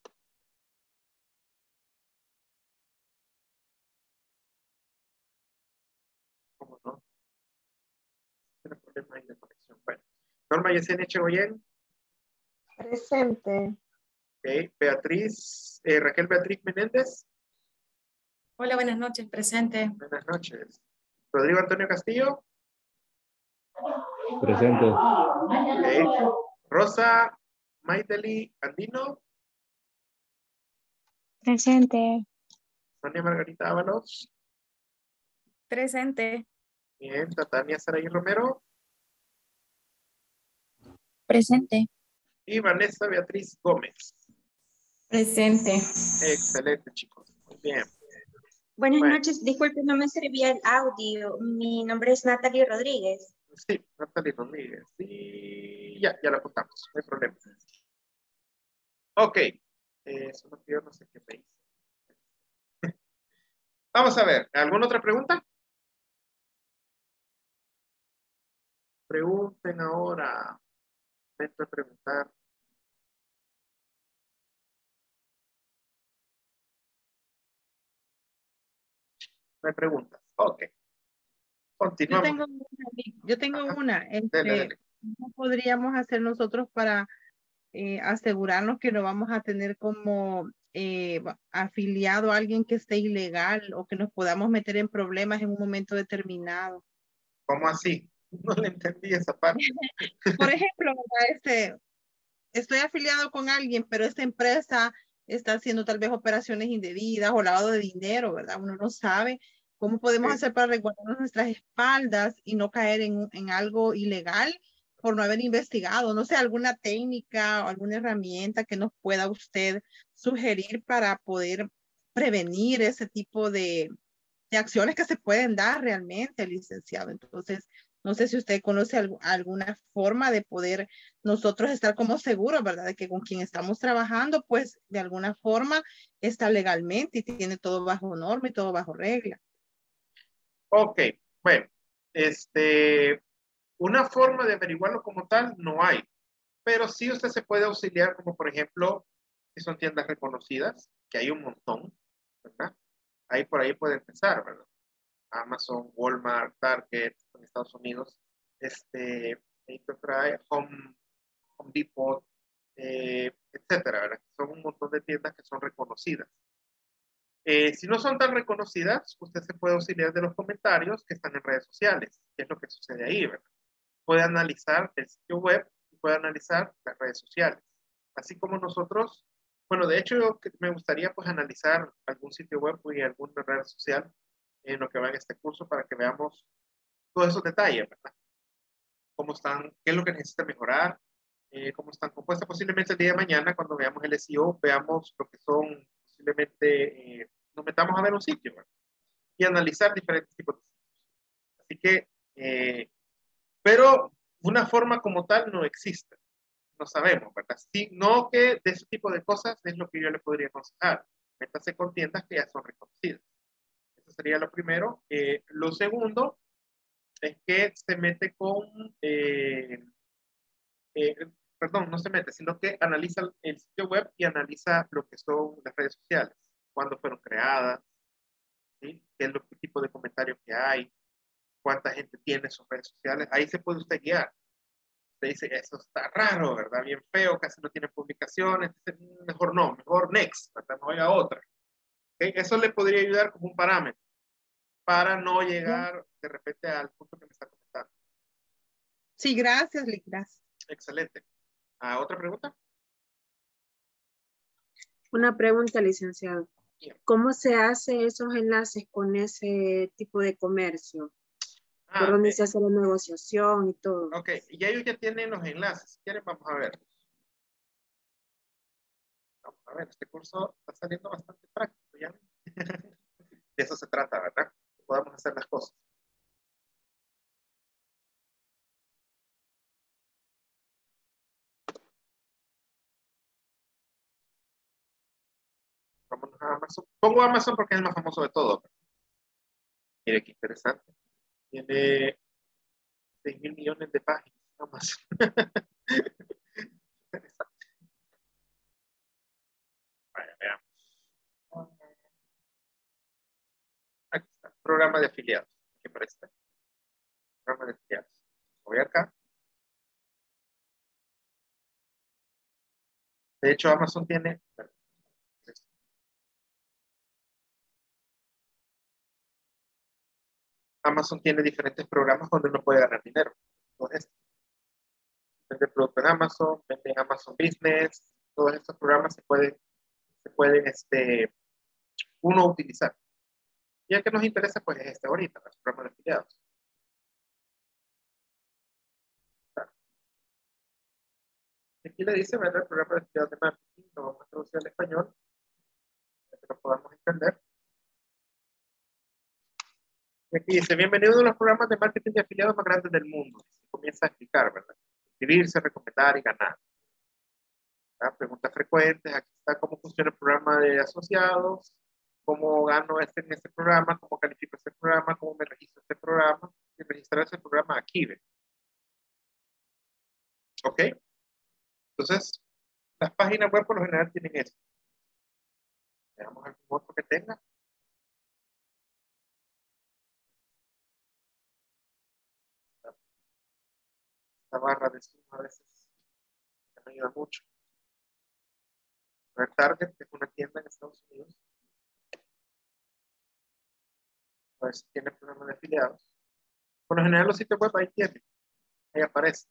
¿Cómo no? Tiene problema ahí de conexión. Bueno. Norma Yesenia Chegoyen. Presente. Ok. Beatriz, eh, Raquel Beatriz Menéndez. Hola, buenas noches, presente. Buenas noches. Rodrigo Antonio Castillo. Presente. Ok. Rosa Maiteli Andino. Presente. Sonia Margarita Ábalos. Presente. Bien. Tatania Saraí Romero. Presente. Y Vanessa Beatriz Gómez. Presente. Excelente, chicos. Muy bien. Buenas Bueno. noches, disculpe, no me servía el audio. Mi nombre es Natalie Rodríguez. Sí, Natalie Rodríguez. Y ya, ya la apuntamos. No hay problema. Ok. Eh, eso no, yo no sé qué me hice. Vamos a ver. ¿Alguna otra pregunta? Pregunten ahora. Momento de preguntar. Me preguntas. Ok. Yo Continuamos. tengo una, yo tengo una. Este, Dele, dele. ¿cómo podríamos hacer nosotros para eh, asegurarnos que no vamos a tener como eh, afiliado a alguien que esté ilegal o que nos podamos meter en problemas en un momento determinado? ¿Cómo así? No le entendí esa parte. Por ejemplo, ¿verdad? este, estoy afiliado con alguien, pero esta empresa está haciendo tal vez operaciones indebidas o lavado de dinero, ¿verdad? Uno no sabe. ¿Cómo podemos Sí. hacer para resguardar nuestras espaldas y no caer en, en algo ilegal por no haber investigado? No sé, alguna técnica o alguna herramienta que nos pueda usted sugerir para poder prevenir ese tipo de, de acciones que se pueden dar realmente, licenciado. Entonces, no sé si usted conoce algo, alguna forma de poder nosotros estar como seguros, ¿verdad? De que con quien estamos trabajando, pues de alguna forma está legalmente y tiene todo bajo norma y todo bajo regla. Ok. Bueno. Este, una forma de averiguarlo como tal no hay. Pero sí usted se puede auxiliar, como por ejemplo, si son tiendas reconocidas, que hay un montón, ¿verdad? Ahí por ahí puede empezar, ¿verdad? Amazon, Walmart, Target, en Estados Unidos, este, ahí te trae Home, Home Depot, eh, etcétera, ¿verdad? Son un montón de tiendas que son reconocidas. Eh, si no son tan reconocidas, usted se puede auxiliar de los comentarios que están en redes sociales, que es lo que sucede ahí, ¿verdad? Puede analizar el sitio web y puede analizar las redes sociales. Así como nosotros, bueno, de hecho yo que- me gustaría pues analizar algún sitio web y alguna red social en lo que va en este curso para que veamos todos esos detalles, ¿verdad? Cómo están, qué es lo que necesita mejorar, eh, cómo están compuestas. Posiblemente el día de mañana, cuando veamos el S E O, veamos lo que son, posiblemente eh, nos metamos a ver un sitio, ¿verdad? Y analizar diferentes tipos de sitios. Así que, eh, pero una forma como tal no existe. No sabemos, ¿verdad? Sí, no que de ese tipo de cosas es lo que yo le podría aconsejar. Métase con tiendas que ya son reconocidas. Eso sería lo primero. Eh, lo segundo es que se mete con, eh, eh, perdón, no se mete, sino que analiza el sitio web y analiza lo que son las redes sociales, cuándo fueron creadas, ¿sí? ¿Qué es lo qué tipo de comentarios que hay, cuánta gente tiene sus redes sociales. Ahí se puede usted guiar. Usted dice, eso está raro, ¿verdad? Bien feo, casi no tiene publicaciones. Mejor no, mejor next, ¿verdad? No haya otra. ¿Okay? Eso le podría ayudar como un parámetro para no llegar de repente al punto que me está comentando. Sí, gracias, Lick, gracias. Excelente. ¿Ah, ¿Otra pregunta? Una pregunta, licenciado. ¿Cómo se hace esos enlaces con ese tipo de comercio? Ah, ¿Por dónde eh, se hace la negociación y todo? ok, ya ellos ya tienen los enlaces. Si quieren, vamos a ver. Vamos a ver, este curso está saliendo bastante práctico ya. De eso se trata, ¿verdad? Que podamos hacer las cosas. Vámonos a Amazon. Pongo Amazon porque es el más famoso de todo. Mire qué interesante. Tiene seis mil millones de páginas. Amazon. Interesante. Vaya, veamos. Aquí está. Programa de afiliados. ¿Qué parece? Programa de afiliados. Voy acá. De hecho, Amazon tiene. Amazon tiene diferentes programas donde uno puede ganar dinero. Entonces, vende productos en Amazon, vende en Amazon Business, todos estos programas se pueden, se pueden este, uno utilizar. Ya que nos interesa, pues es este ahorita, el programa de afiliados. Aquí le dice, ¿verdad? El programa de afiliados de marketing, lo vamos a traducir al español, para que lo podamos entender. Y aquí dice, bienvenido a los programas de marketing de afiliados más grandes del mundo. Se comienza a explicar, ¿verdad? Inscribirse, recomendar y ganar. ¿Verdad? Preguntas frecuentes, aquí está cómo funciona el programa de asociados, cómo gano este en este programa, cómo califico este programa, cómo me registro este programa, y registrar ese programa aquí, ¿ve? ¿Ok? Entonces, las páginas web por lo general tienen esto. Veamos algún otro que tenga. Esta barra de Zoom a veces me ayuda mucho. A ver, Target es una tienda en Estados Unidos. A ver si tiene programa de afiliados. Por lo general los sitios web ahí tienen. Ahí aparece.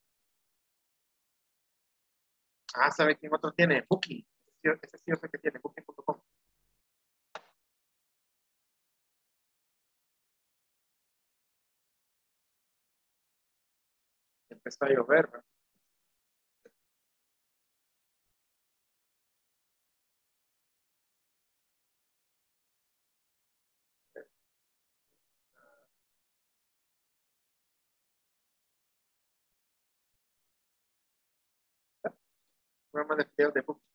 Ah, ¿sabe quién otro tiene? Booking. Ese sí yo sé que tiene, booking punto com. Empezó a llover, ¿verdad? Programa de afiliados de Booking.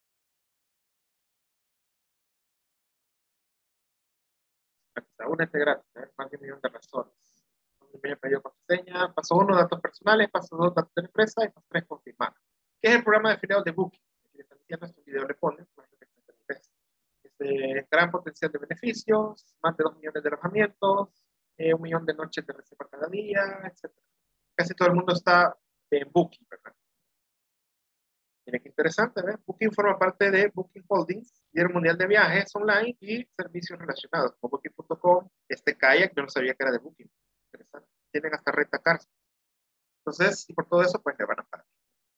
Aquí está, una gratis, ¿eh? Más de un millón de razones. Un millón pedido contraseña, paso uno, datos personales, paso dos, datos de la empresa, y paso tres, confirmar. ¿Qué es el programa de afiliados de Booking? Aquí le están diciendo, este video le ponen, este, gran potencial de beneficios, más de dos millones de alojamientos, eh, un millón de noches de reserva cada día, etcétera. Casi todo el mundo está en Booking, ¿verdad? Miren qué interesante, ¿ves? Booking forma parte de Booking Holdings, líder mundial de viajes online y servicios relacionados, como Booking punto com, este Kayak, yo no sabía que era de Booking. Interesante. Tienen hasta renta car. Entonces, y por todo eso, pues le van a pagar.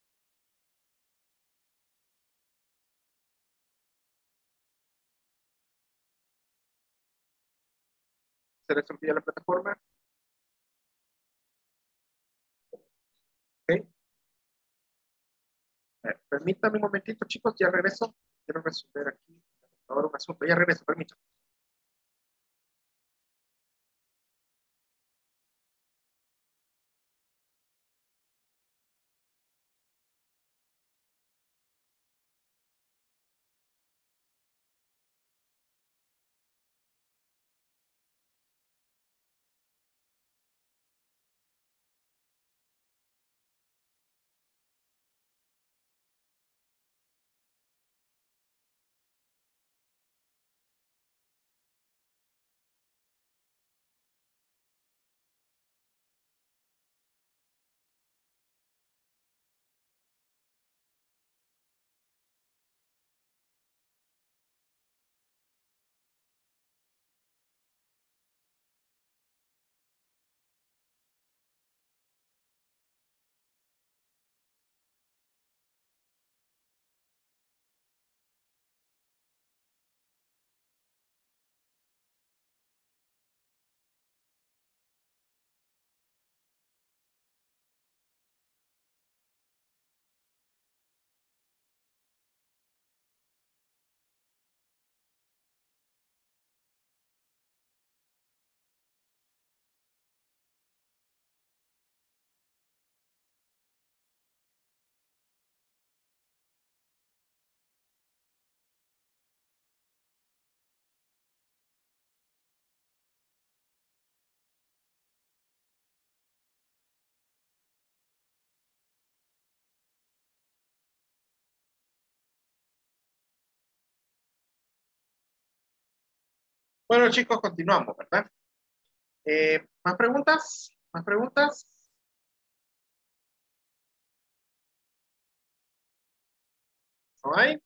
¿Se les olvida la plataforma? Ok. A ver, permítame un momentito, chicos, ya regreso. Quiero resolver aquí ahora un asunto. Ya regreso, permítame. Bueno, chicos, continuamos, ¿verdad? Eh, ¿Más preguntas? ¿Más preguntas? ¿No hay?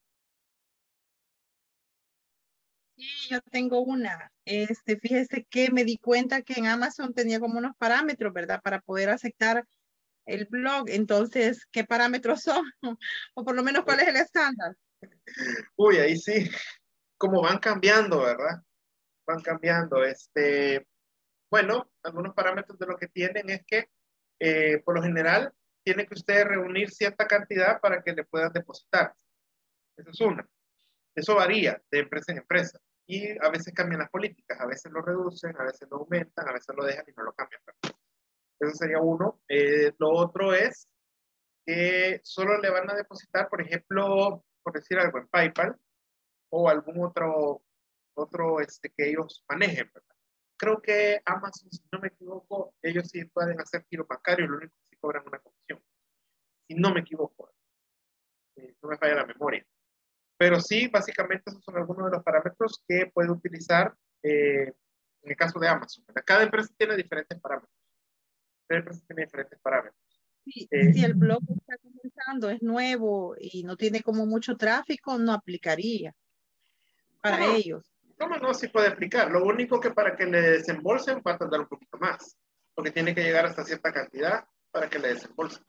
Sí, yo tengo una. Este, fíjese que me di cuenta que en Amazon tenía como unos parámetros, ¿verdad? Para poder aceptar el blog. Entonces, ¿qué parámetros son? O por lo menos, ¿cuál es el estándar? Uy, ahí sí, como van cambiando, ¿verdad? Van cambiando. Este, bueno, algunos parámetros de lo que tienen es que, eh, por lo general, tiene que usted reunir cierta cantidad para que le puedan depositar. Esa es una. Eso varía de empresa en empresa. Y a veces cambian las políticas, a veces lo reducen, a veces lo aumentan, a veces lo dejan y no lo cambian. Eso sería uno. Eh, lo otro es que solo le van a depositar, por ejemplo, por decir algo, en PayPal o algún otro, otro este, que ellos manejen, ¿verdad? Creo que Amazon, si no me equivoco, ellos sí pueden hacer giro bancario, lo único que sí cobran una comisión. Si no me equivoco, eh, no me falla la memoria. Pero sí, básicamente esos son algunos de los parámetros que puede utilizar eh, en el caso de Amazon. Cada empresa tiene diferentes parámetros. Cada empresa tiene diferentes parámetros. Sí, Eh, si el blog está comenzando, es nuevo y no tiene como mucho tráfico, no aplicaría para ¿Cómo? ellos. ¿Cómo no? Sí puede aplicar. Lo único que para que le desembolsen va a tardar un poquito más, porque tiene que llegar hasta cierta cantidad para que le desembolsen.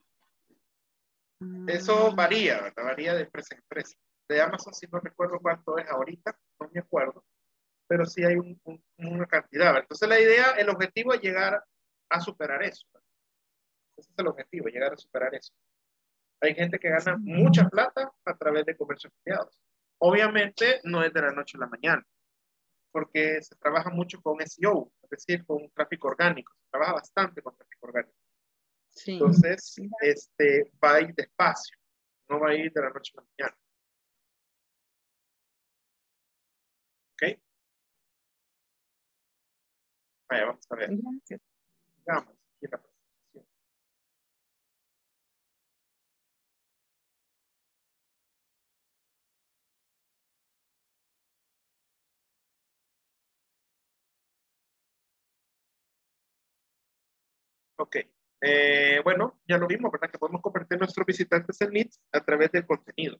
Eso varía, ¿verdad? Varía de empresa en empresa. De Amazon, si no recuerdo cuánto es ahorita, no me acuerdo, pero sí hay un, un, una cantidad, ¿verdad? Entonces la idea, el objetivo es llegar a superar eso, ¿verdad? Ese es el objetivo, llegar a superar eso. Hay gente que gana mucha plata a través de comercios afiliados. Obviamente no es de la noche a la mañana, porque se trabaja mucho con S E O, es decir, con tráfico orgánico. Se trabaja bastante con tráfico orgánico. Sí. Entonces, este, va a ir despacio, no va a ir de la noche a la mañana. ¿Ok? Vaya, vamos a ver. Gracias. Vamos, aquí la presentación. Ok. Eh, bueno, ya lo vimos, ¿verdad? Que podemos convertir a nuestros visitantes en leads a través del contenido.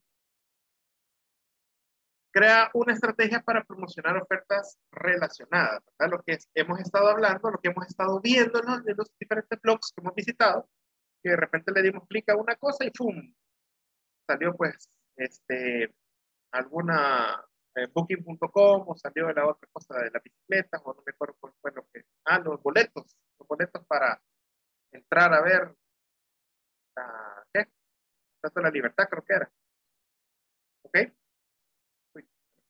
Crea una estrategia para promocionar ofertas relacionadas, ¿verdad? Lo que es, hemos estado hablando, lo que hemos estado viendo, ¿no? De los diferentes blogs que hemos visitado, que de repente le dimos clic a una cosa y ¡pum! Salió pues este, alguna eh, booking punto com o salió de la otra cosa de la bicicleta o no me acuerdo cuál fue lo que... Ah, los boletos, los boletos para entrar a ver la, ¿qué? Tanto la libertad creo que era. ¿Ok? Uy.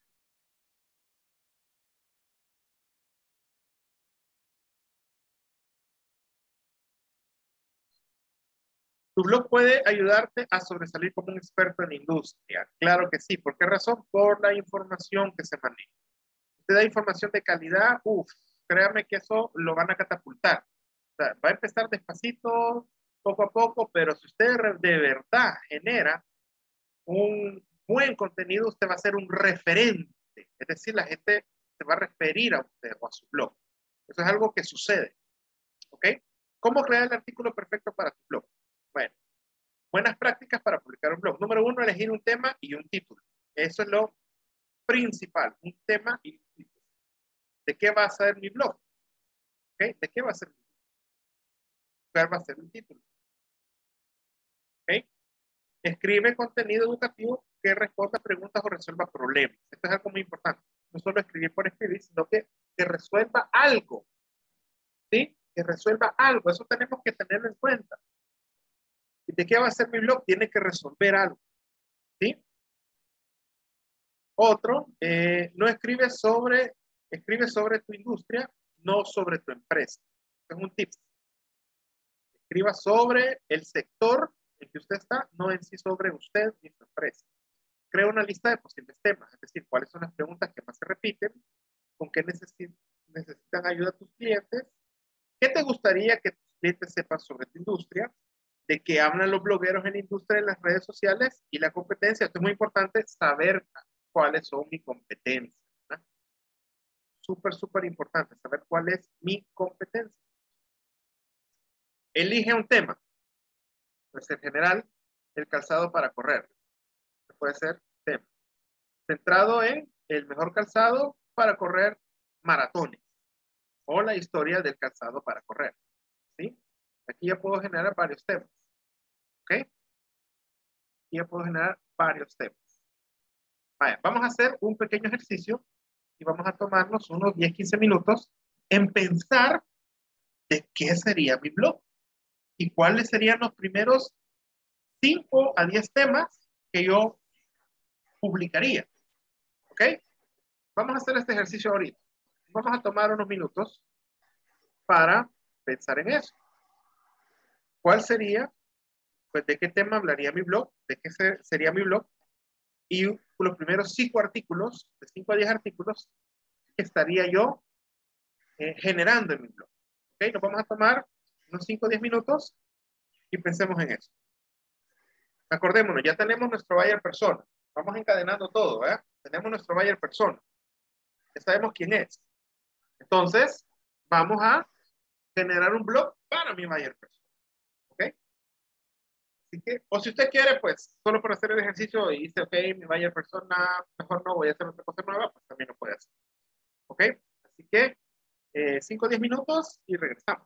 Tu blog puede ayudarte a sobresalir como un experto en la industria. Claro que sí. ¿Por qué razón? Por la información que se maneja. Usted da información de calidad, uff, créame que eso lo van a catapultar. O sea, va a empezar despacito, poco a poco, pero si usted de verdad genera un buen contenido, usted va a ser un referente. Es decir, la gente se va a referir a usted o a su blog. Eso es algo que sucede. ¿Ok? ¿Cómo crear el artículo perfecto para tu blog? Bueno, buenas prácticas para publicar un blog. Número uno, elegir un tema y un título. Eso es lo principal, un tema y un título. ¿De qué va a ser mi blog? ¿Okay? ¿De qué va a ser mi blog? ¿Cuál va a ser el título? ¿Okay? Escribe contenido educativo que responda a preguntas o resuelva problemas. Esto es algo muy importante. No solo escribir por escribir, sino que, que resuelva algo. ¿Sí? Que resuelva algo. Eso tenemos que tenerlo en cuenta. ¿Y de qué va a ser mi blog? Tiene que resolver algo. ¿Sí? Otro, eh, no escribe sobre, escribe sobre tu industria, no sobre tu empresa. Es un tip. Escriba sobre el sector en que usted está, no en sí sobre usted ni su empresa. Crea una lista de posibles temas, es decir, cuáles son las preguntas que más se repiten, con qué necesitan, necesitan ayuda tus clientes, qué te gustaría que tus clientes sepan sobre tu industria, de qué hablan los blogueros en la industria en las redes sociales y la competencia. Esto es muy importante, saber cuáles son mis competencias, ¿verdad? súper, súper importante, saber cuál es mi competencia. Elige un tema. Pues en general, el calzado para correr. Puede ser tema. Centrado en el mejor calzado para correr maratones. O la historia del calzado para correr. ¿Sí? Aquí ya puedo generar varios temas. ¿Ok? Aquí ya puedo generar varios temas. Vaya, vamos a hacer un pequeño ejercicio y vamos a tomarnos unos diez, quince minutos en pensar de qué sería mi blog y cuáles serían los primeros cinco a diez temas que yo publicaría. ¿Ok? Vamos a hacer este ejercicio ahorita. Vamos a tomar unos minutos para pensar en eso. ¿Cuál sería? Pues de qué tema hablaría mi blog, de qué se, sería mi blog y los primeros cinco artículos, de cinco a diez artículos que estaría yo eh, generando en mi blog. ¿Ok? Nos vamos a tomar unos cinco o diez minutos y pensemos en eso. Acordémonos, ya tenemos nuestro buyer persona. Vamos encadenando todo, ¿eh? Tenemos nuestro buyer persona. Ya sabemos quién es. Entonces, vamos a generar un blog para mi buyer persona. ¿Ok? Así que, o si usted quiere, pues, solo por hacer el ejercicio y dice, ok, mi buyer persona, mejor no, voy a hacer otra cosa nueva, pues también lo puede hacer. ¿Ok? Así que, eh, cinco o diez minutos y regresamos.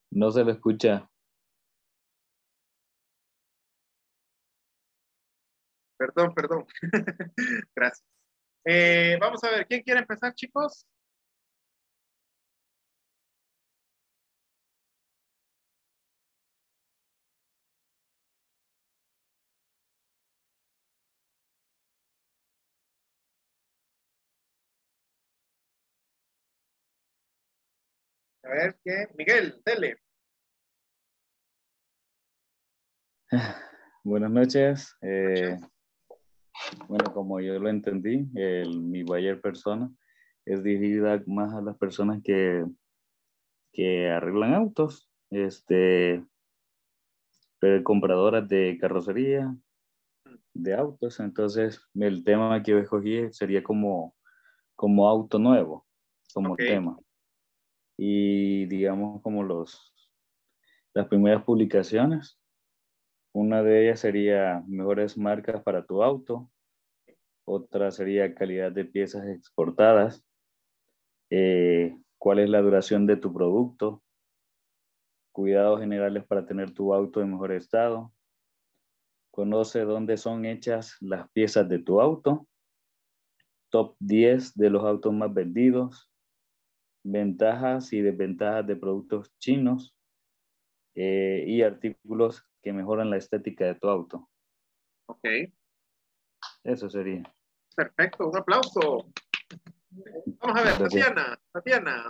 No se lo escucha. Perdón, perdón. Gracias. Eh, vamos a ver, ¿quién quiere empezar, chicos? A ver, ¿qué? Miguel, dele. Buenas noches. Eh, bueno, como yo lo entendí, el, mi buyer persona es dirigida más a las personas que, que arreglan autos, este, pero compradoras de carrocería, de autos. Entonces, el tema que yo escogí sería como, como auto nuevo, como Ok. tema. Y digamos como los, las primeras publicaciones. Una de ellas sería mejores marcas para tu auto. Otra sería calidad de piezas exportadas. Eh, ¿cuál es la duración de tu producto? Cuidados generales para tener tu auto en mejor estado. Conoce dónde son hechas las piezas de tu auto. Top diez de los autos más vendidos. Ventajas y desventajas de productos chinos. Eh, y artículos que mejoran la estética de tu auto. Ok. Eso sería. Perfecto, un aplauso. Vamos a ver, Gracias. Tatiana, Tatiana.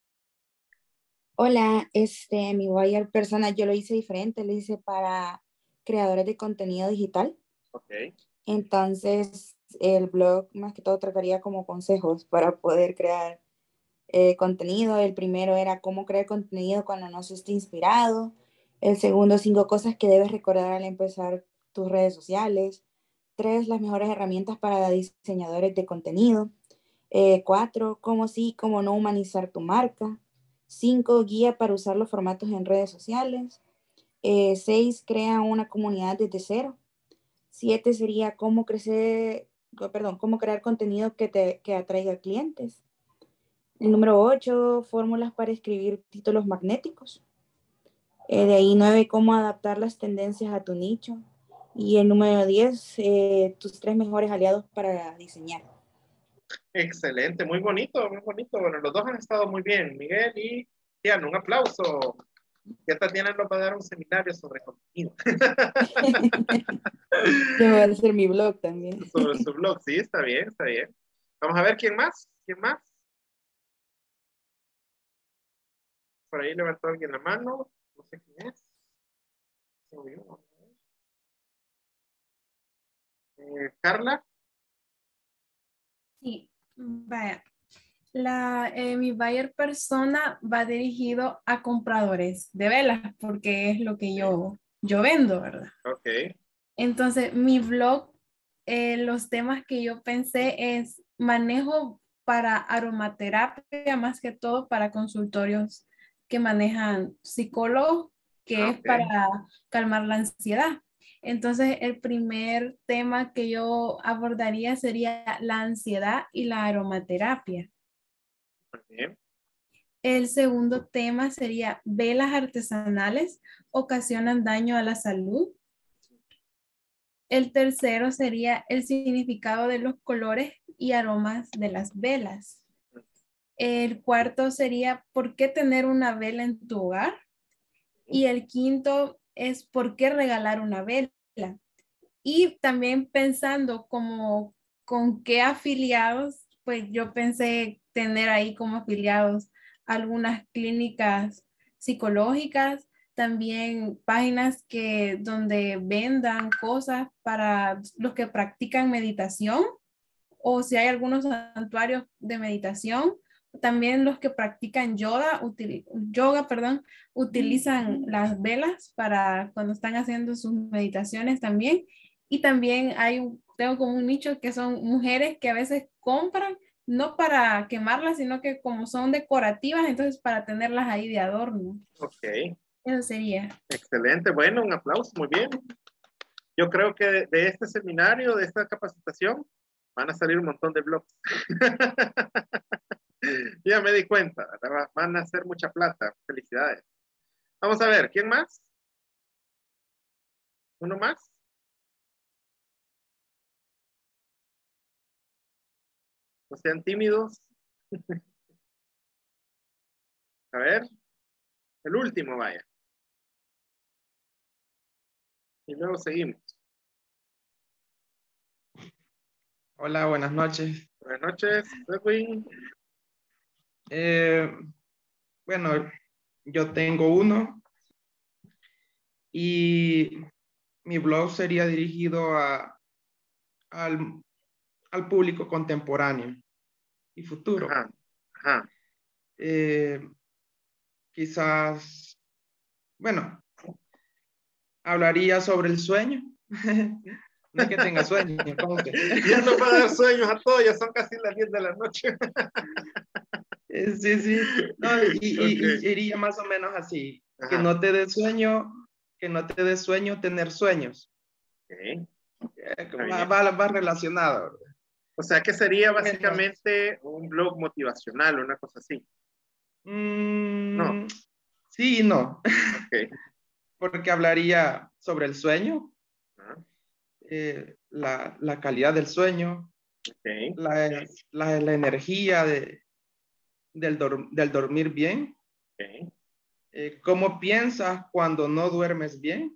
Hola, este, mi buyer persona, yo lo hice diferente, lo hice para creadores de contenido digital. Ok. Entonces, el blog más que todo trataría como consejos para poder crear eh, contenido. El primero era cómo crear contenido cuando no se esté inspirado. El segundo, cinco cosas que debes recordar al empezar tus redes sociales. Tres, las mejores herramientas para diseñadores de contenido. Eh, cuatro, cómo sí, cómo no humanizar tu marca. Cinco, guía para usar los formatos en redes sociales. Eh, seis, crea una comunidad desde cero. Siete sería cómo crecer, perdón, cómo crear contenido que, te, que atraiga clientes. El número ocho, fórmulas para escribir títulos magnéticos. Eh, de ahí nueve, cómo adaptar las tendencias a tu nicho. Y el número diez, eh, tus tres mejores aliados para diseñar. Excelente, muy bonito, muy bonito. Bueno, los dos han estado muy bien, Miguel y Tatiana, un aplauso. Ya Tatiana nos va a dar un seminario sobre contenido. Yo voy a hacer mi blog también. Sobre su blog, sí, está bien, está bien. Vamos a ver quién más, quién más. Por ahí levantó alguien la mano, no sé quién es. Eh, Carla. Sí, vaya. La, eh, mi buyer persona va dirigido a compradores de velas porque es lo que yo, yo vendo, ¿verdad? Ok. Entonces, mi blog, eh, los temas que yo pensé es manejo para aromaterapia, más que todo para consultorios que manejan psicólogos, que es Ok. para calmar la ansiedad. Entonces, el primer tema que yo abordaría sería la ansiedad y la aromaterapia. Muy bien. El segundo tema sería velas artesanales ocasionan daño a la salud. El tercero sería el significado de los colores y aromas de las velas. El cuarto sería por qué tener una vela en tu hogar. Y el quinto es por qué regalar una vela. Y también pensando como con qué afiliados, pues yo pensé tener ahí como afiliados algunas clínicas psicológicas, también páginas que donde vendan cosas para los que practican meditación o si hay algunos santuarios de meditación, también los que practican yoga, util, yoga, perdón, utilizan las velas para cuando están haciendo sus meditaciones también. Y también hay, tengo como un nicho que son mujeres que a veces compran, no para quemarlas, sino que como son decorativas, entonces para tenerlas ahí de adorno. Ok. Eso sería. Excelente, bueno, un aplauso, muy bien. Yo creo que de, de este seminario, de esta capacitación, van a salir un montón de blogs. Ya me di cuenta, van a hacer mucha plata. Felicidades. Vamos a ver, ¿quién más? ¿Uno más? No sean tímidos. A ver, el último, vaya. Y luego seguimos. Hola, buenas noches. Buenas noches, Edwin. Eh, bueno, yo tengo uno y mi blog sería dirigido a, al, al público contemporáneo y futuro. Ajá, ajá. Eh, quizás, bueno, hablaría sobre el sueño. No es que tenga sueño. ¿Cómo que? Ya no va a dar sueños a todos, ya son casi las diez de la noche. Eh, Sí, sí. No, y, y- y Ok. iría más o menos así. Que Ajá. no te dé sueño, que no te dé sueño tener sueños. Ok. Eh, Está va, bien. va- va relacionado. ¿verdad? O sea, que sería Bueno, básicamente un blog motivacional, una cosa así. No, mm, sí y no. ok. Porque hablaría sobre el sueño, Ajá, eh, la, la calidad del sueño, ok, la, la- la energía de, del, dor- del dormir bien, ok. eh, cómo piensas cuando no duermes bien,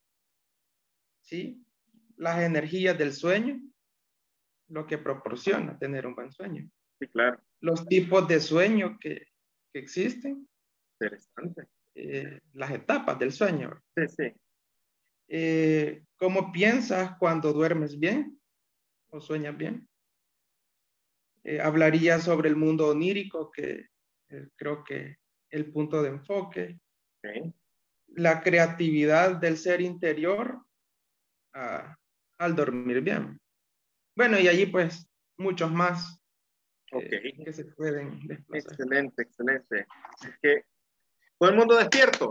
¿sí? Las energías del sueño, lo que proporciona tener un buen sueño. Sí, claro. Los tipos de sueño que, que existen, Interesante. eh, las etapas del sueño. Sí, sí. Eh, ¿cómo piensas cuando duermes bien o sueñas bien? Eh, hablaría sobre el mundo onírico, que eh, creo que el punto de enfoque, Ok, la creatividad del ser interior ah, al dormir bien. Bueno, y allí pues muchos más ok. que, que se pueden desplazar. Excelente, excelente. Es que todo el mundo despierto.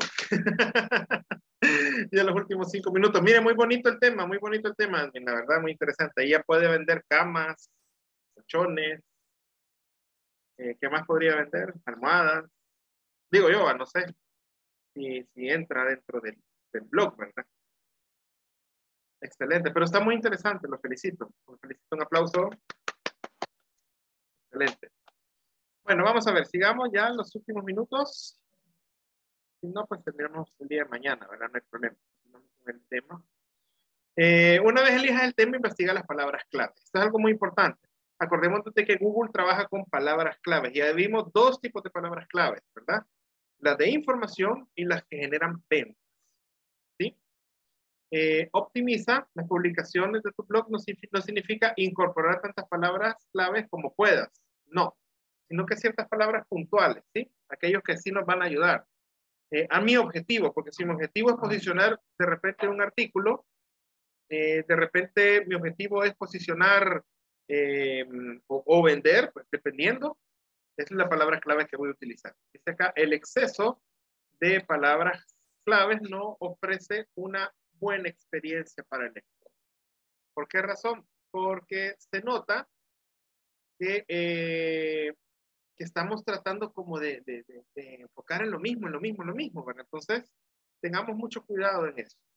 Ya los últimos cinco minutos. Mire, muy bonito el tema, muy bonito el tema. La verdad, muy interesante. Ella puede vender camas, colchones. eh, ¿qué más podría vender? Almohadas. Digo yo, no sé si, si entra dentro del, del blog, ¿verdad? Excelente, pero está muy interesante, lo felicito. Lo felicito, un aplauso. Excelente. Bueno, vamos a ver, sigamos ya en los últimos minutos. Si no, pues tendremos el día de mañana, ¿verdad? No hay problema. Continuamos con el tema. Eh, una vez elijas el tema, investiga las palabras clave. Esto es algo muy importante. Acordémonos de que Google trabaja con palabras claves. Ya vimos dos tipos de palabras claves, ¿verdad? Las de información y las que generan ventas. ¿Sí? Eh, optimiza las publicaciones de tu blog. No, no significa incorporar tantas palabras claves como puedas. No. Sino que ciertas palabras puntuales, ¿sí? Aquellos que sí nos van a ayudar. Eh, a mi objetivo, porque si mi objetivo es posicionar de repente un artículo, eh, de repente mi objetivo es posicionar eh, o, o vender, pues dependiendo, esa es la palabra clave que voy a utilizar. Dice acá, el exceso de palabras claves no ofrece una buena experiencia para el lector. ¿Por qué razón? Porque se nota que, eh, que estamos tratando como de, de, de, de enfocar en lo mismo, en lo mismo, en lo mismo, ¿verdad? Entonces, tengamos mucho cuidado en eso.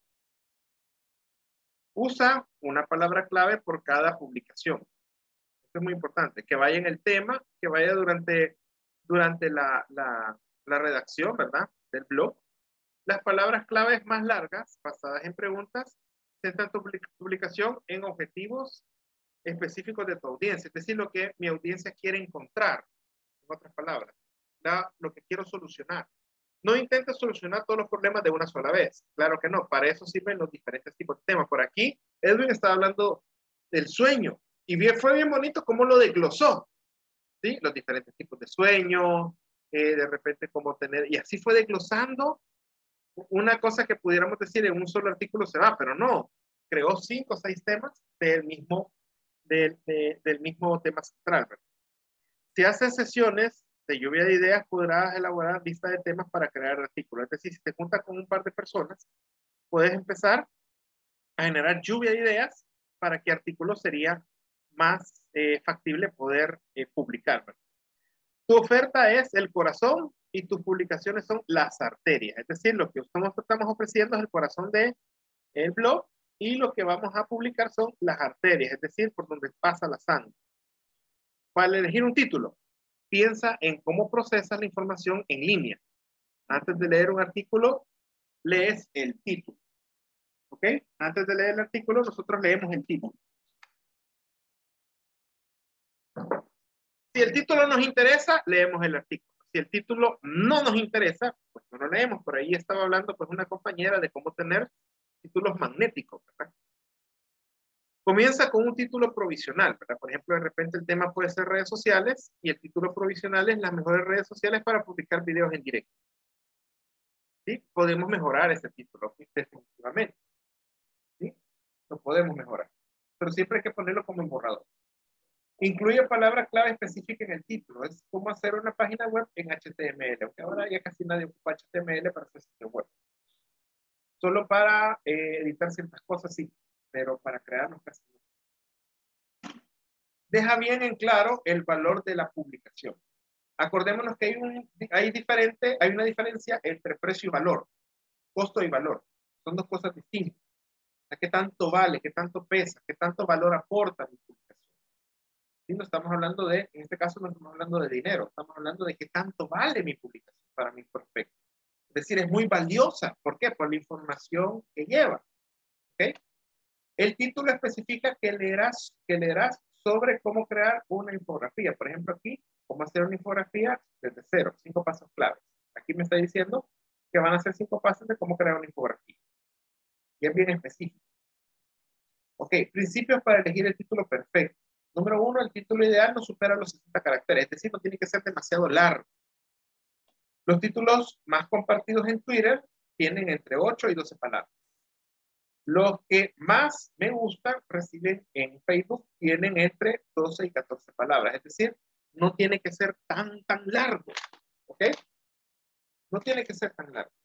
Usa una palabra clave por cada publicación. Esto es muy importante. Que vaya en el tema, que vaya durante, durante la, la, la redacción, ¿verdad? Del blog. Las palabras claves más largas, basadas en preguntas, centran tu publicación en objetivos específicos de tu audiencia. Es decir, lo que mi audiencia quiere encontrar. En otras palabras, da lo que quiero solucionar. No intentes solucionar todos los problemas de una sola vez. Claro que no. Para eso sirven los diferentes tipos de temas. Por aquí, Edwin estaba hablando del sueño. Y bien, fue bien bonito cómo lo desglosó. ¿Sí? Los diferentes tipos de sueño. Eh, de repente cómo tener... Y así fue desglosando una cosa que pudiéramos decir en un solo artículo se va. Pero no. Creó cinco o seis temas del mismo, del, de, del mismo tema central, ¿verdad? Si haces sesiones de lluvia de ideas, podrás elaborar lista de temas para crear artículos. Es decir, si te juntas con un par de personas, puedes empezar a generar lluvia de ideas para qué artículo sería más eh, factible poder eh, publicar, ¿verdad? Tu oferta es el corazón y tus publicaciones son las arterias. Es decir, lo que estamos, estamos ofreciendo es el corazón del blog y lo que vamos a publicar son las arterias, es decir, por donde pasa la sangre. Para elegir un título, piensa en cómo procesas la información en línea. Antes de leer un artículo, lees el título. ¿Ok? Antes de leer el artículo, nosotros leemos el título. Si el título nos interesa, leemos el artículo. Si el título no nos interesa, pues no lo leemos. Por ahí estaba hablando pues una compañera de cómo tener títulos magnéticos, ¿verdad? Comienza con un título provisional, ¿verdad? Por ejemplo, de repente el tema puede ser redes sociales y el título provisional es las mejores redes sociales para publicar videos en directo. ¿Sí? Podemos mejorar ese título, definitivamente. ¿Sí? Lo podemos mejorar. Pero siempre hay que ponerlo como en borrador. Incluye palabras clave específicas en el título. Es como hacer una página web en H T M L. Aunque ahora ya casi nadie ocupa H T M L para hacer sitio web. Solo para eh, editar ciertas cosas, sí. Pero para crearlos casi no. Deja bien en claro el valor de la publicación. Acordémonos que hay, un, hay, diferente, hay una diferencia entre precio y valor. Costo y valor. Son dos cosas distintas. ¿Qué tanto vale? ¿Qué tanto pesa? ¿Qué tanto valor aporta mi publicación? ¿Sí? No estamos hablando de, en este caso no estamos hablando de dinero. Estamos hablando de qué tanto vale mi publicación para mi prospecto. Es decir, es muy valiosa. ¿Por qué? Por la información que lleva. ¿Okay? El título especifica que leerás, que leerás sobre cómo crear una infografía. Por ejemplo, aquí, cómo hacer una infografía desde cero, cinco pasos claves. Aquí me está diciendo que van a ser cinco pasos de cómo crear una infografía. Y es bien específico. Ok, principios para elegir el título perfecto. Número uno, el título ideal no supera los sesenta caracteres, es decir, no tiene que ser demasiado largo. Los títulos más compartidos en Twitter tienen entre ocho y doce palabras. Los que más me gustan reciben en Facebook tienen entre doce y catorce palabras. Es decir, no tiene que ser tan, tan largo. ¿Ok? No tiene que ser tan largo.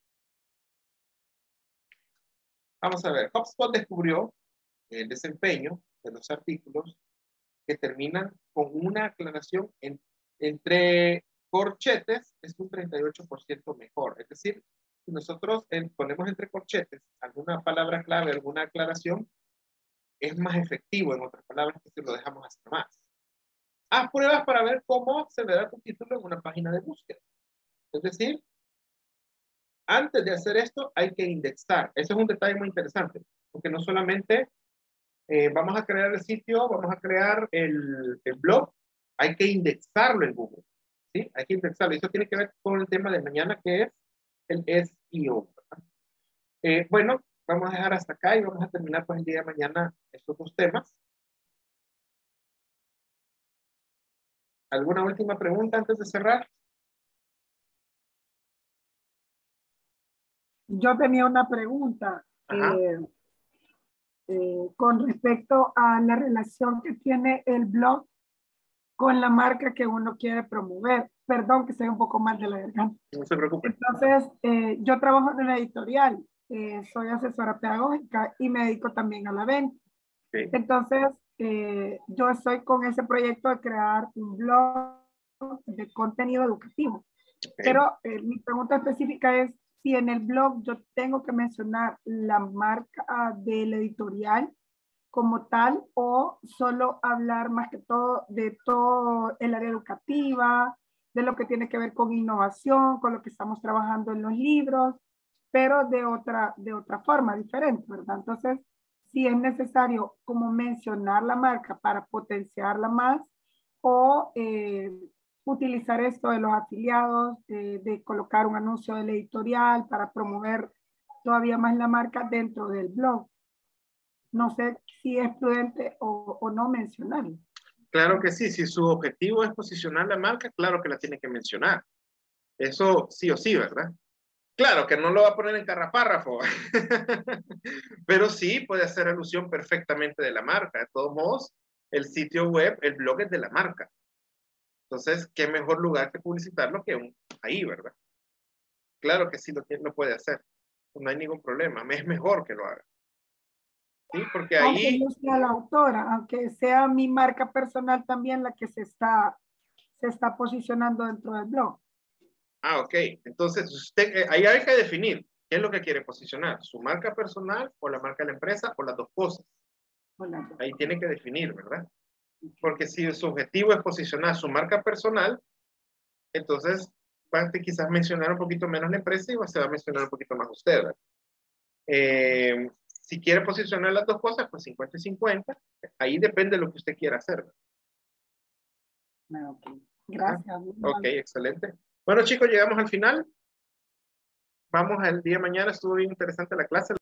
Vamos a ver. HubSpot descubrió el desempeño de los artículos que terminan con una aclaración en, entre corchetes es un treinta y ocho por ciento mejor. Es decir, si nosotros en, ponemos entre corchetes alguna palabra clave, alguna aclaración, es más efectivo, en otras palabras, que si lo dejamos hacer más. Haz pruebas para ver cómo se verá tu título en una página de búsqueda. Es decir, antes de hacer esto hay que indexar. Eso es un detalle muy interesante, porque no solamente eh, vamos a crear el sitio, vamos a crear el, el blog, hay que indexarlo en Google. ¿Sí? Hay que indexarlo. Eso tiene que ver con el tema de mañana, que es el S E O. Eh, bueno, vamos a dejar hasta acá y vamos a terminar pues el día de mañana estos dos temas. ¿Alguna última pregunta antes de cerrar? Yo tenía una pregunta eh, eh, con respecto a la relación que tiene el blog con la marca que uno quiere promover. Perdón que sea un poco más de la garganta. No se preocupe. Entonces, eh, yo trabajo en una editorial, eh, soy asesora pedagógica y me dedico también a la venta. Sí. Entonces, eh, yo estoy con ese proyecto de crear un blog de contenido educativo. Okay. Pero eh, mi pregunta específica es si en el blog yo tengo que mencionar la marca de la editorial como tal o solo hablar más que todo de todo el área educativa, de lo que tiene que ver con innovación, con lo que estamos trabajando en los libros, pero de otra, de otra forma diferente, ¿verdad? Entonces, si es necesario como mencionar la marca para potenciarla más o eh, utilizar esto de los afiliados, eh, de colocar un anuncio de la editorial para promover todavía más la marca dentro del blog. No sé si es prudente o, o no mencionarlo. Claro que sí, si su objetivo es posicionar la marca, claro que la tiene que mencionar. Eso sí o sí, ¿verdad? Claro que no lo va a poner en carrapárrafo, pero sí puede hacer alusión perfectamente de la marca. De todos modos, el sitio web, el blog es de la marca. Entonces, ¿qué mejor lugar que publicitarlo que un, ahí, ¿verdad? Claro que sí lo, lo puede hacer. No hay ningún problema. Es mejor que lo haga. Sí, porque ahí... Aunque no sea la autora, aunque sea mi marca personal también la que se está, se está posicionando dentro del blog. Ah, ok. Entonces, usted, eh, ahí hay que definir qué es lo que quiere posicionar, su marca personal o la marca de la empresa o las dos cosas. Hola. Ahí tiene que definir, ¿verdad? Porque si su objetivo es posicionar su marca personal, entonces va a quizás mencionar un poquito menos la empresa y se va a mencionar un poquito más usted, ¿verdad? Eh, si quiere posicionar las dos cosas, pues cincuenta y cincuenta. Ahí depende de lo que usted quiera hacer. Ok, gracias. Ah, ok, excelente. Bueno, chicos, llegamos al final. Vamos al día de mañana. Estuvo bien interesante la clase.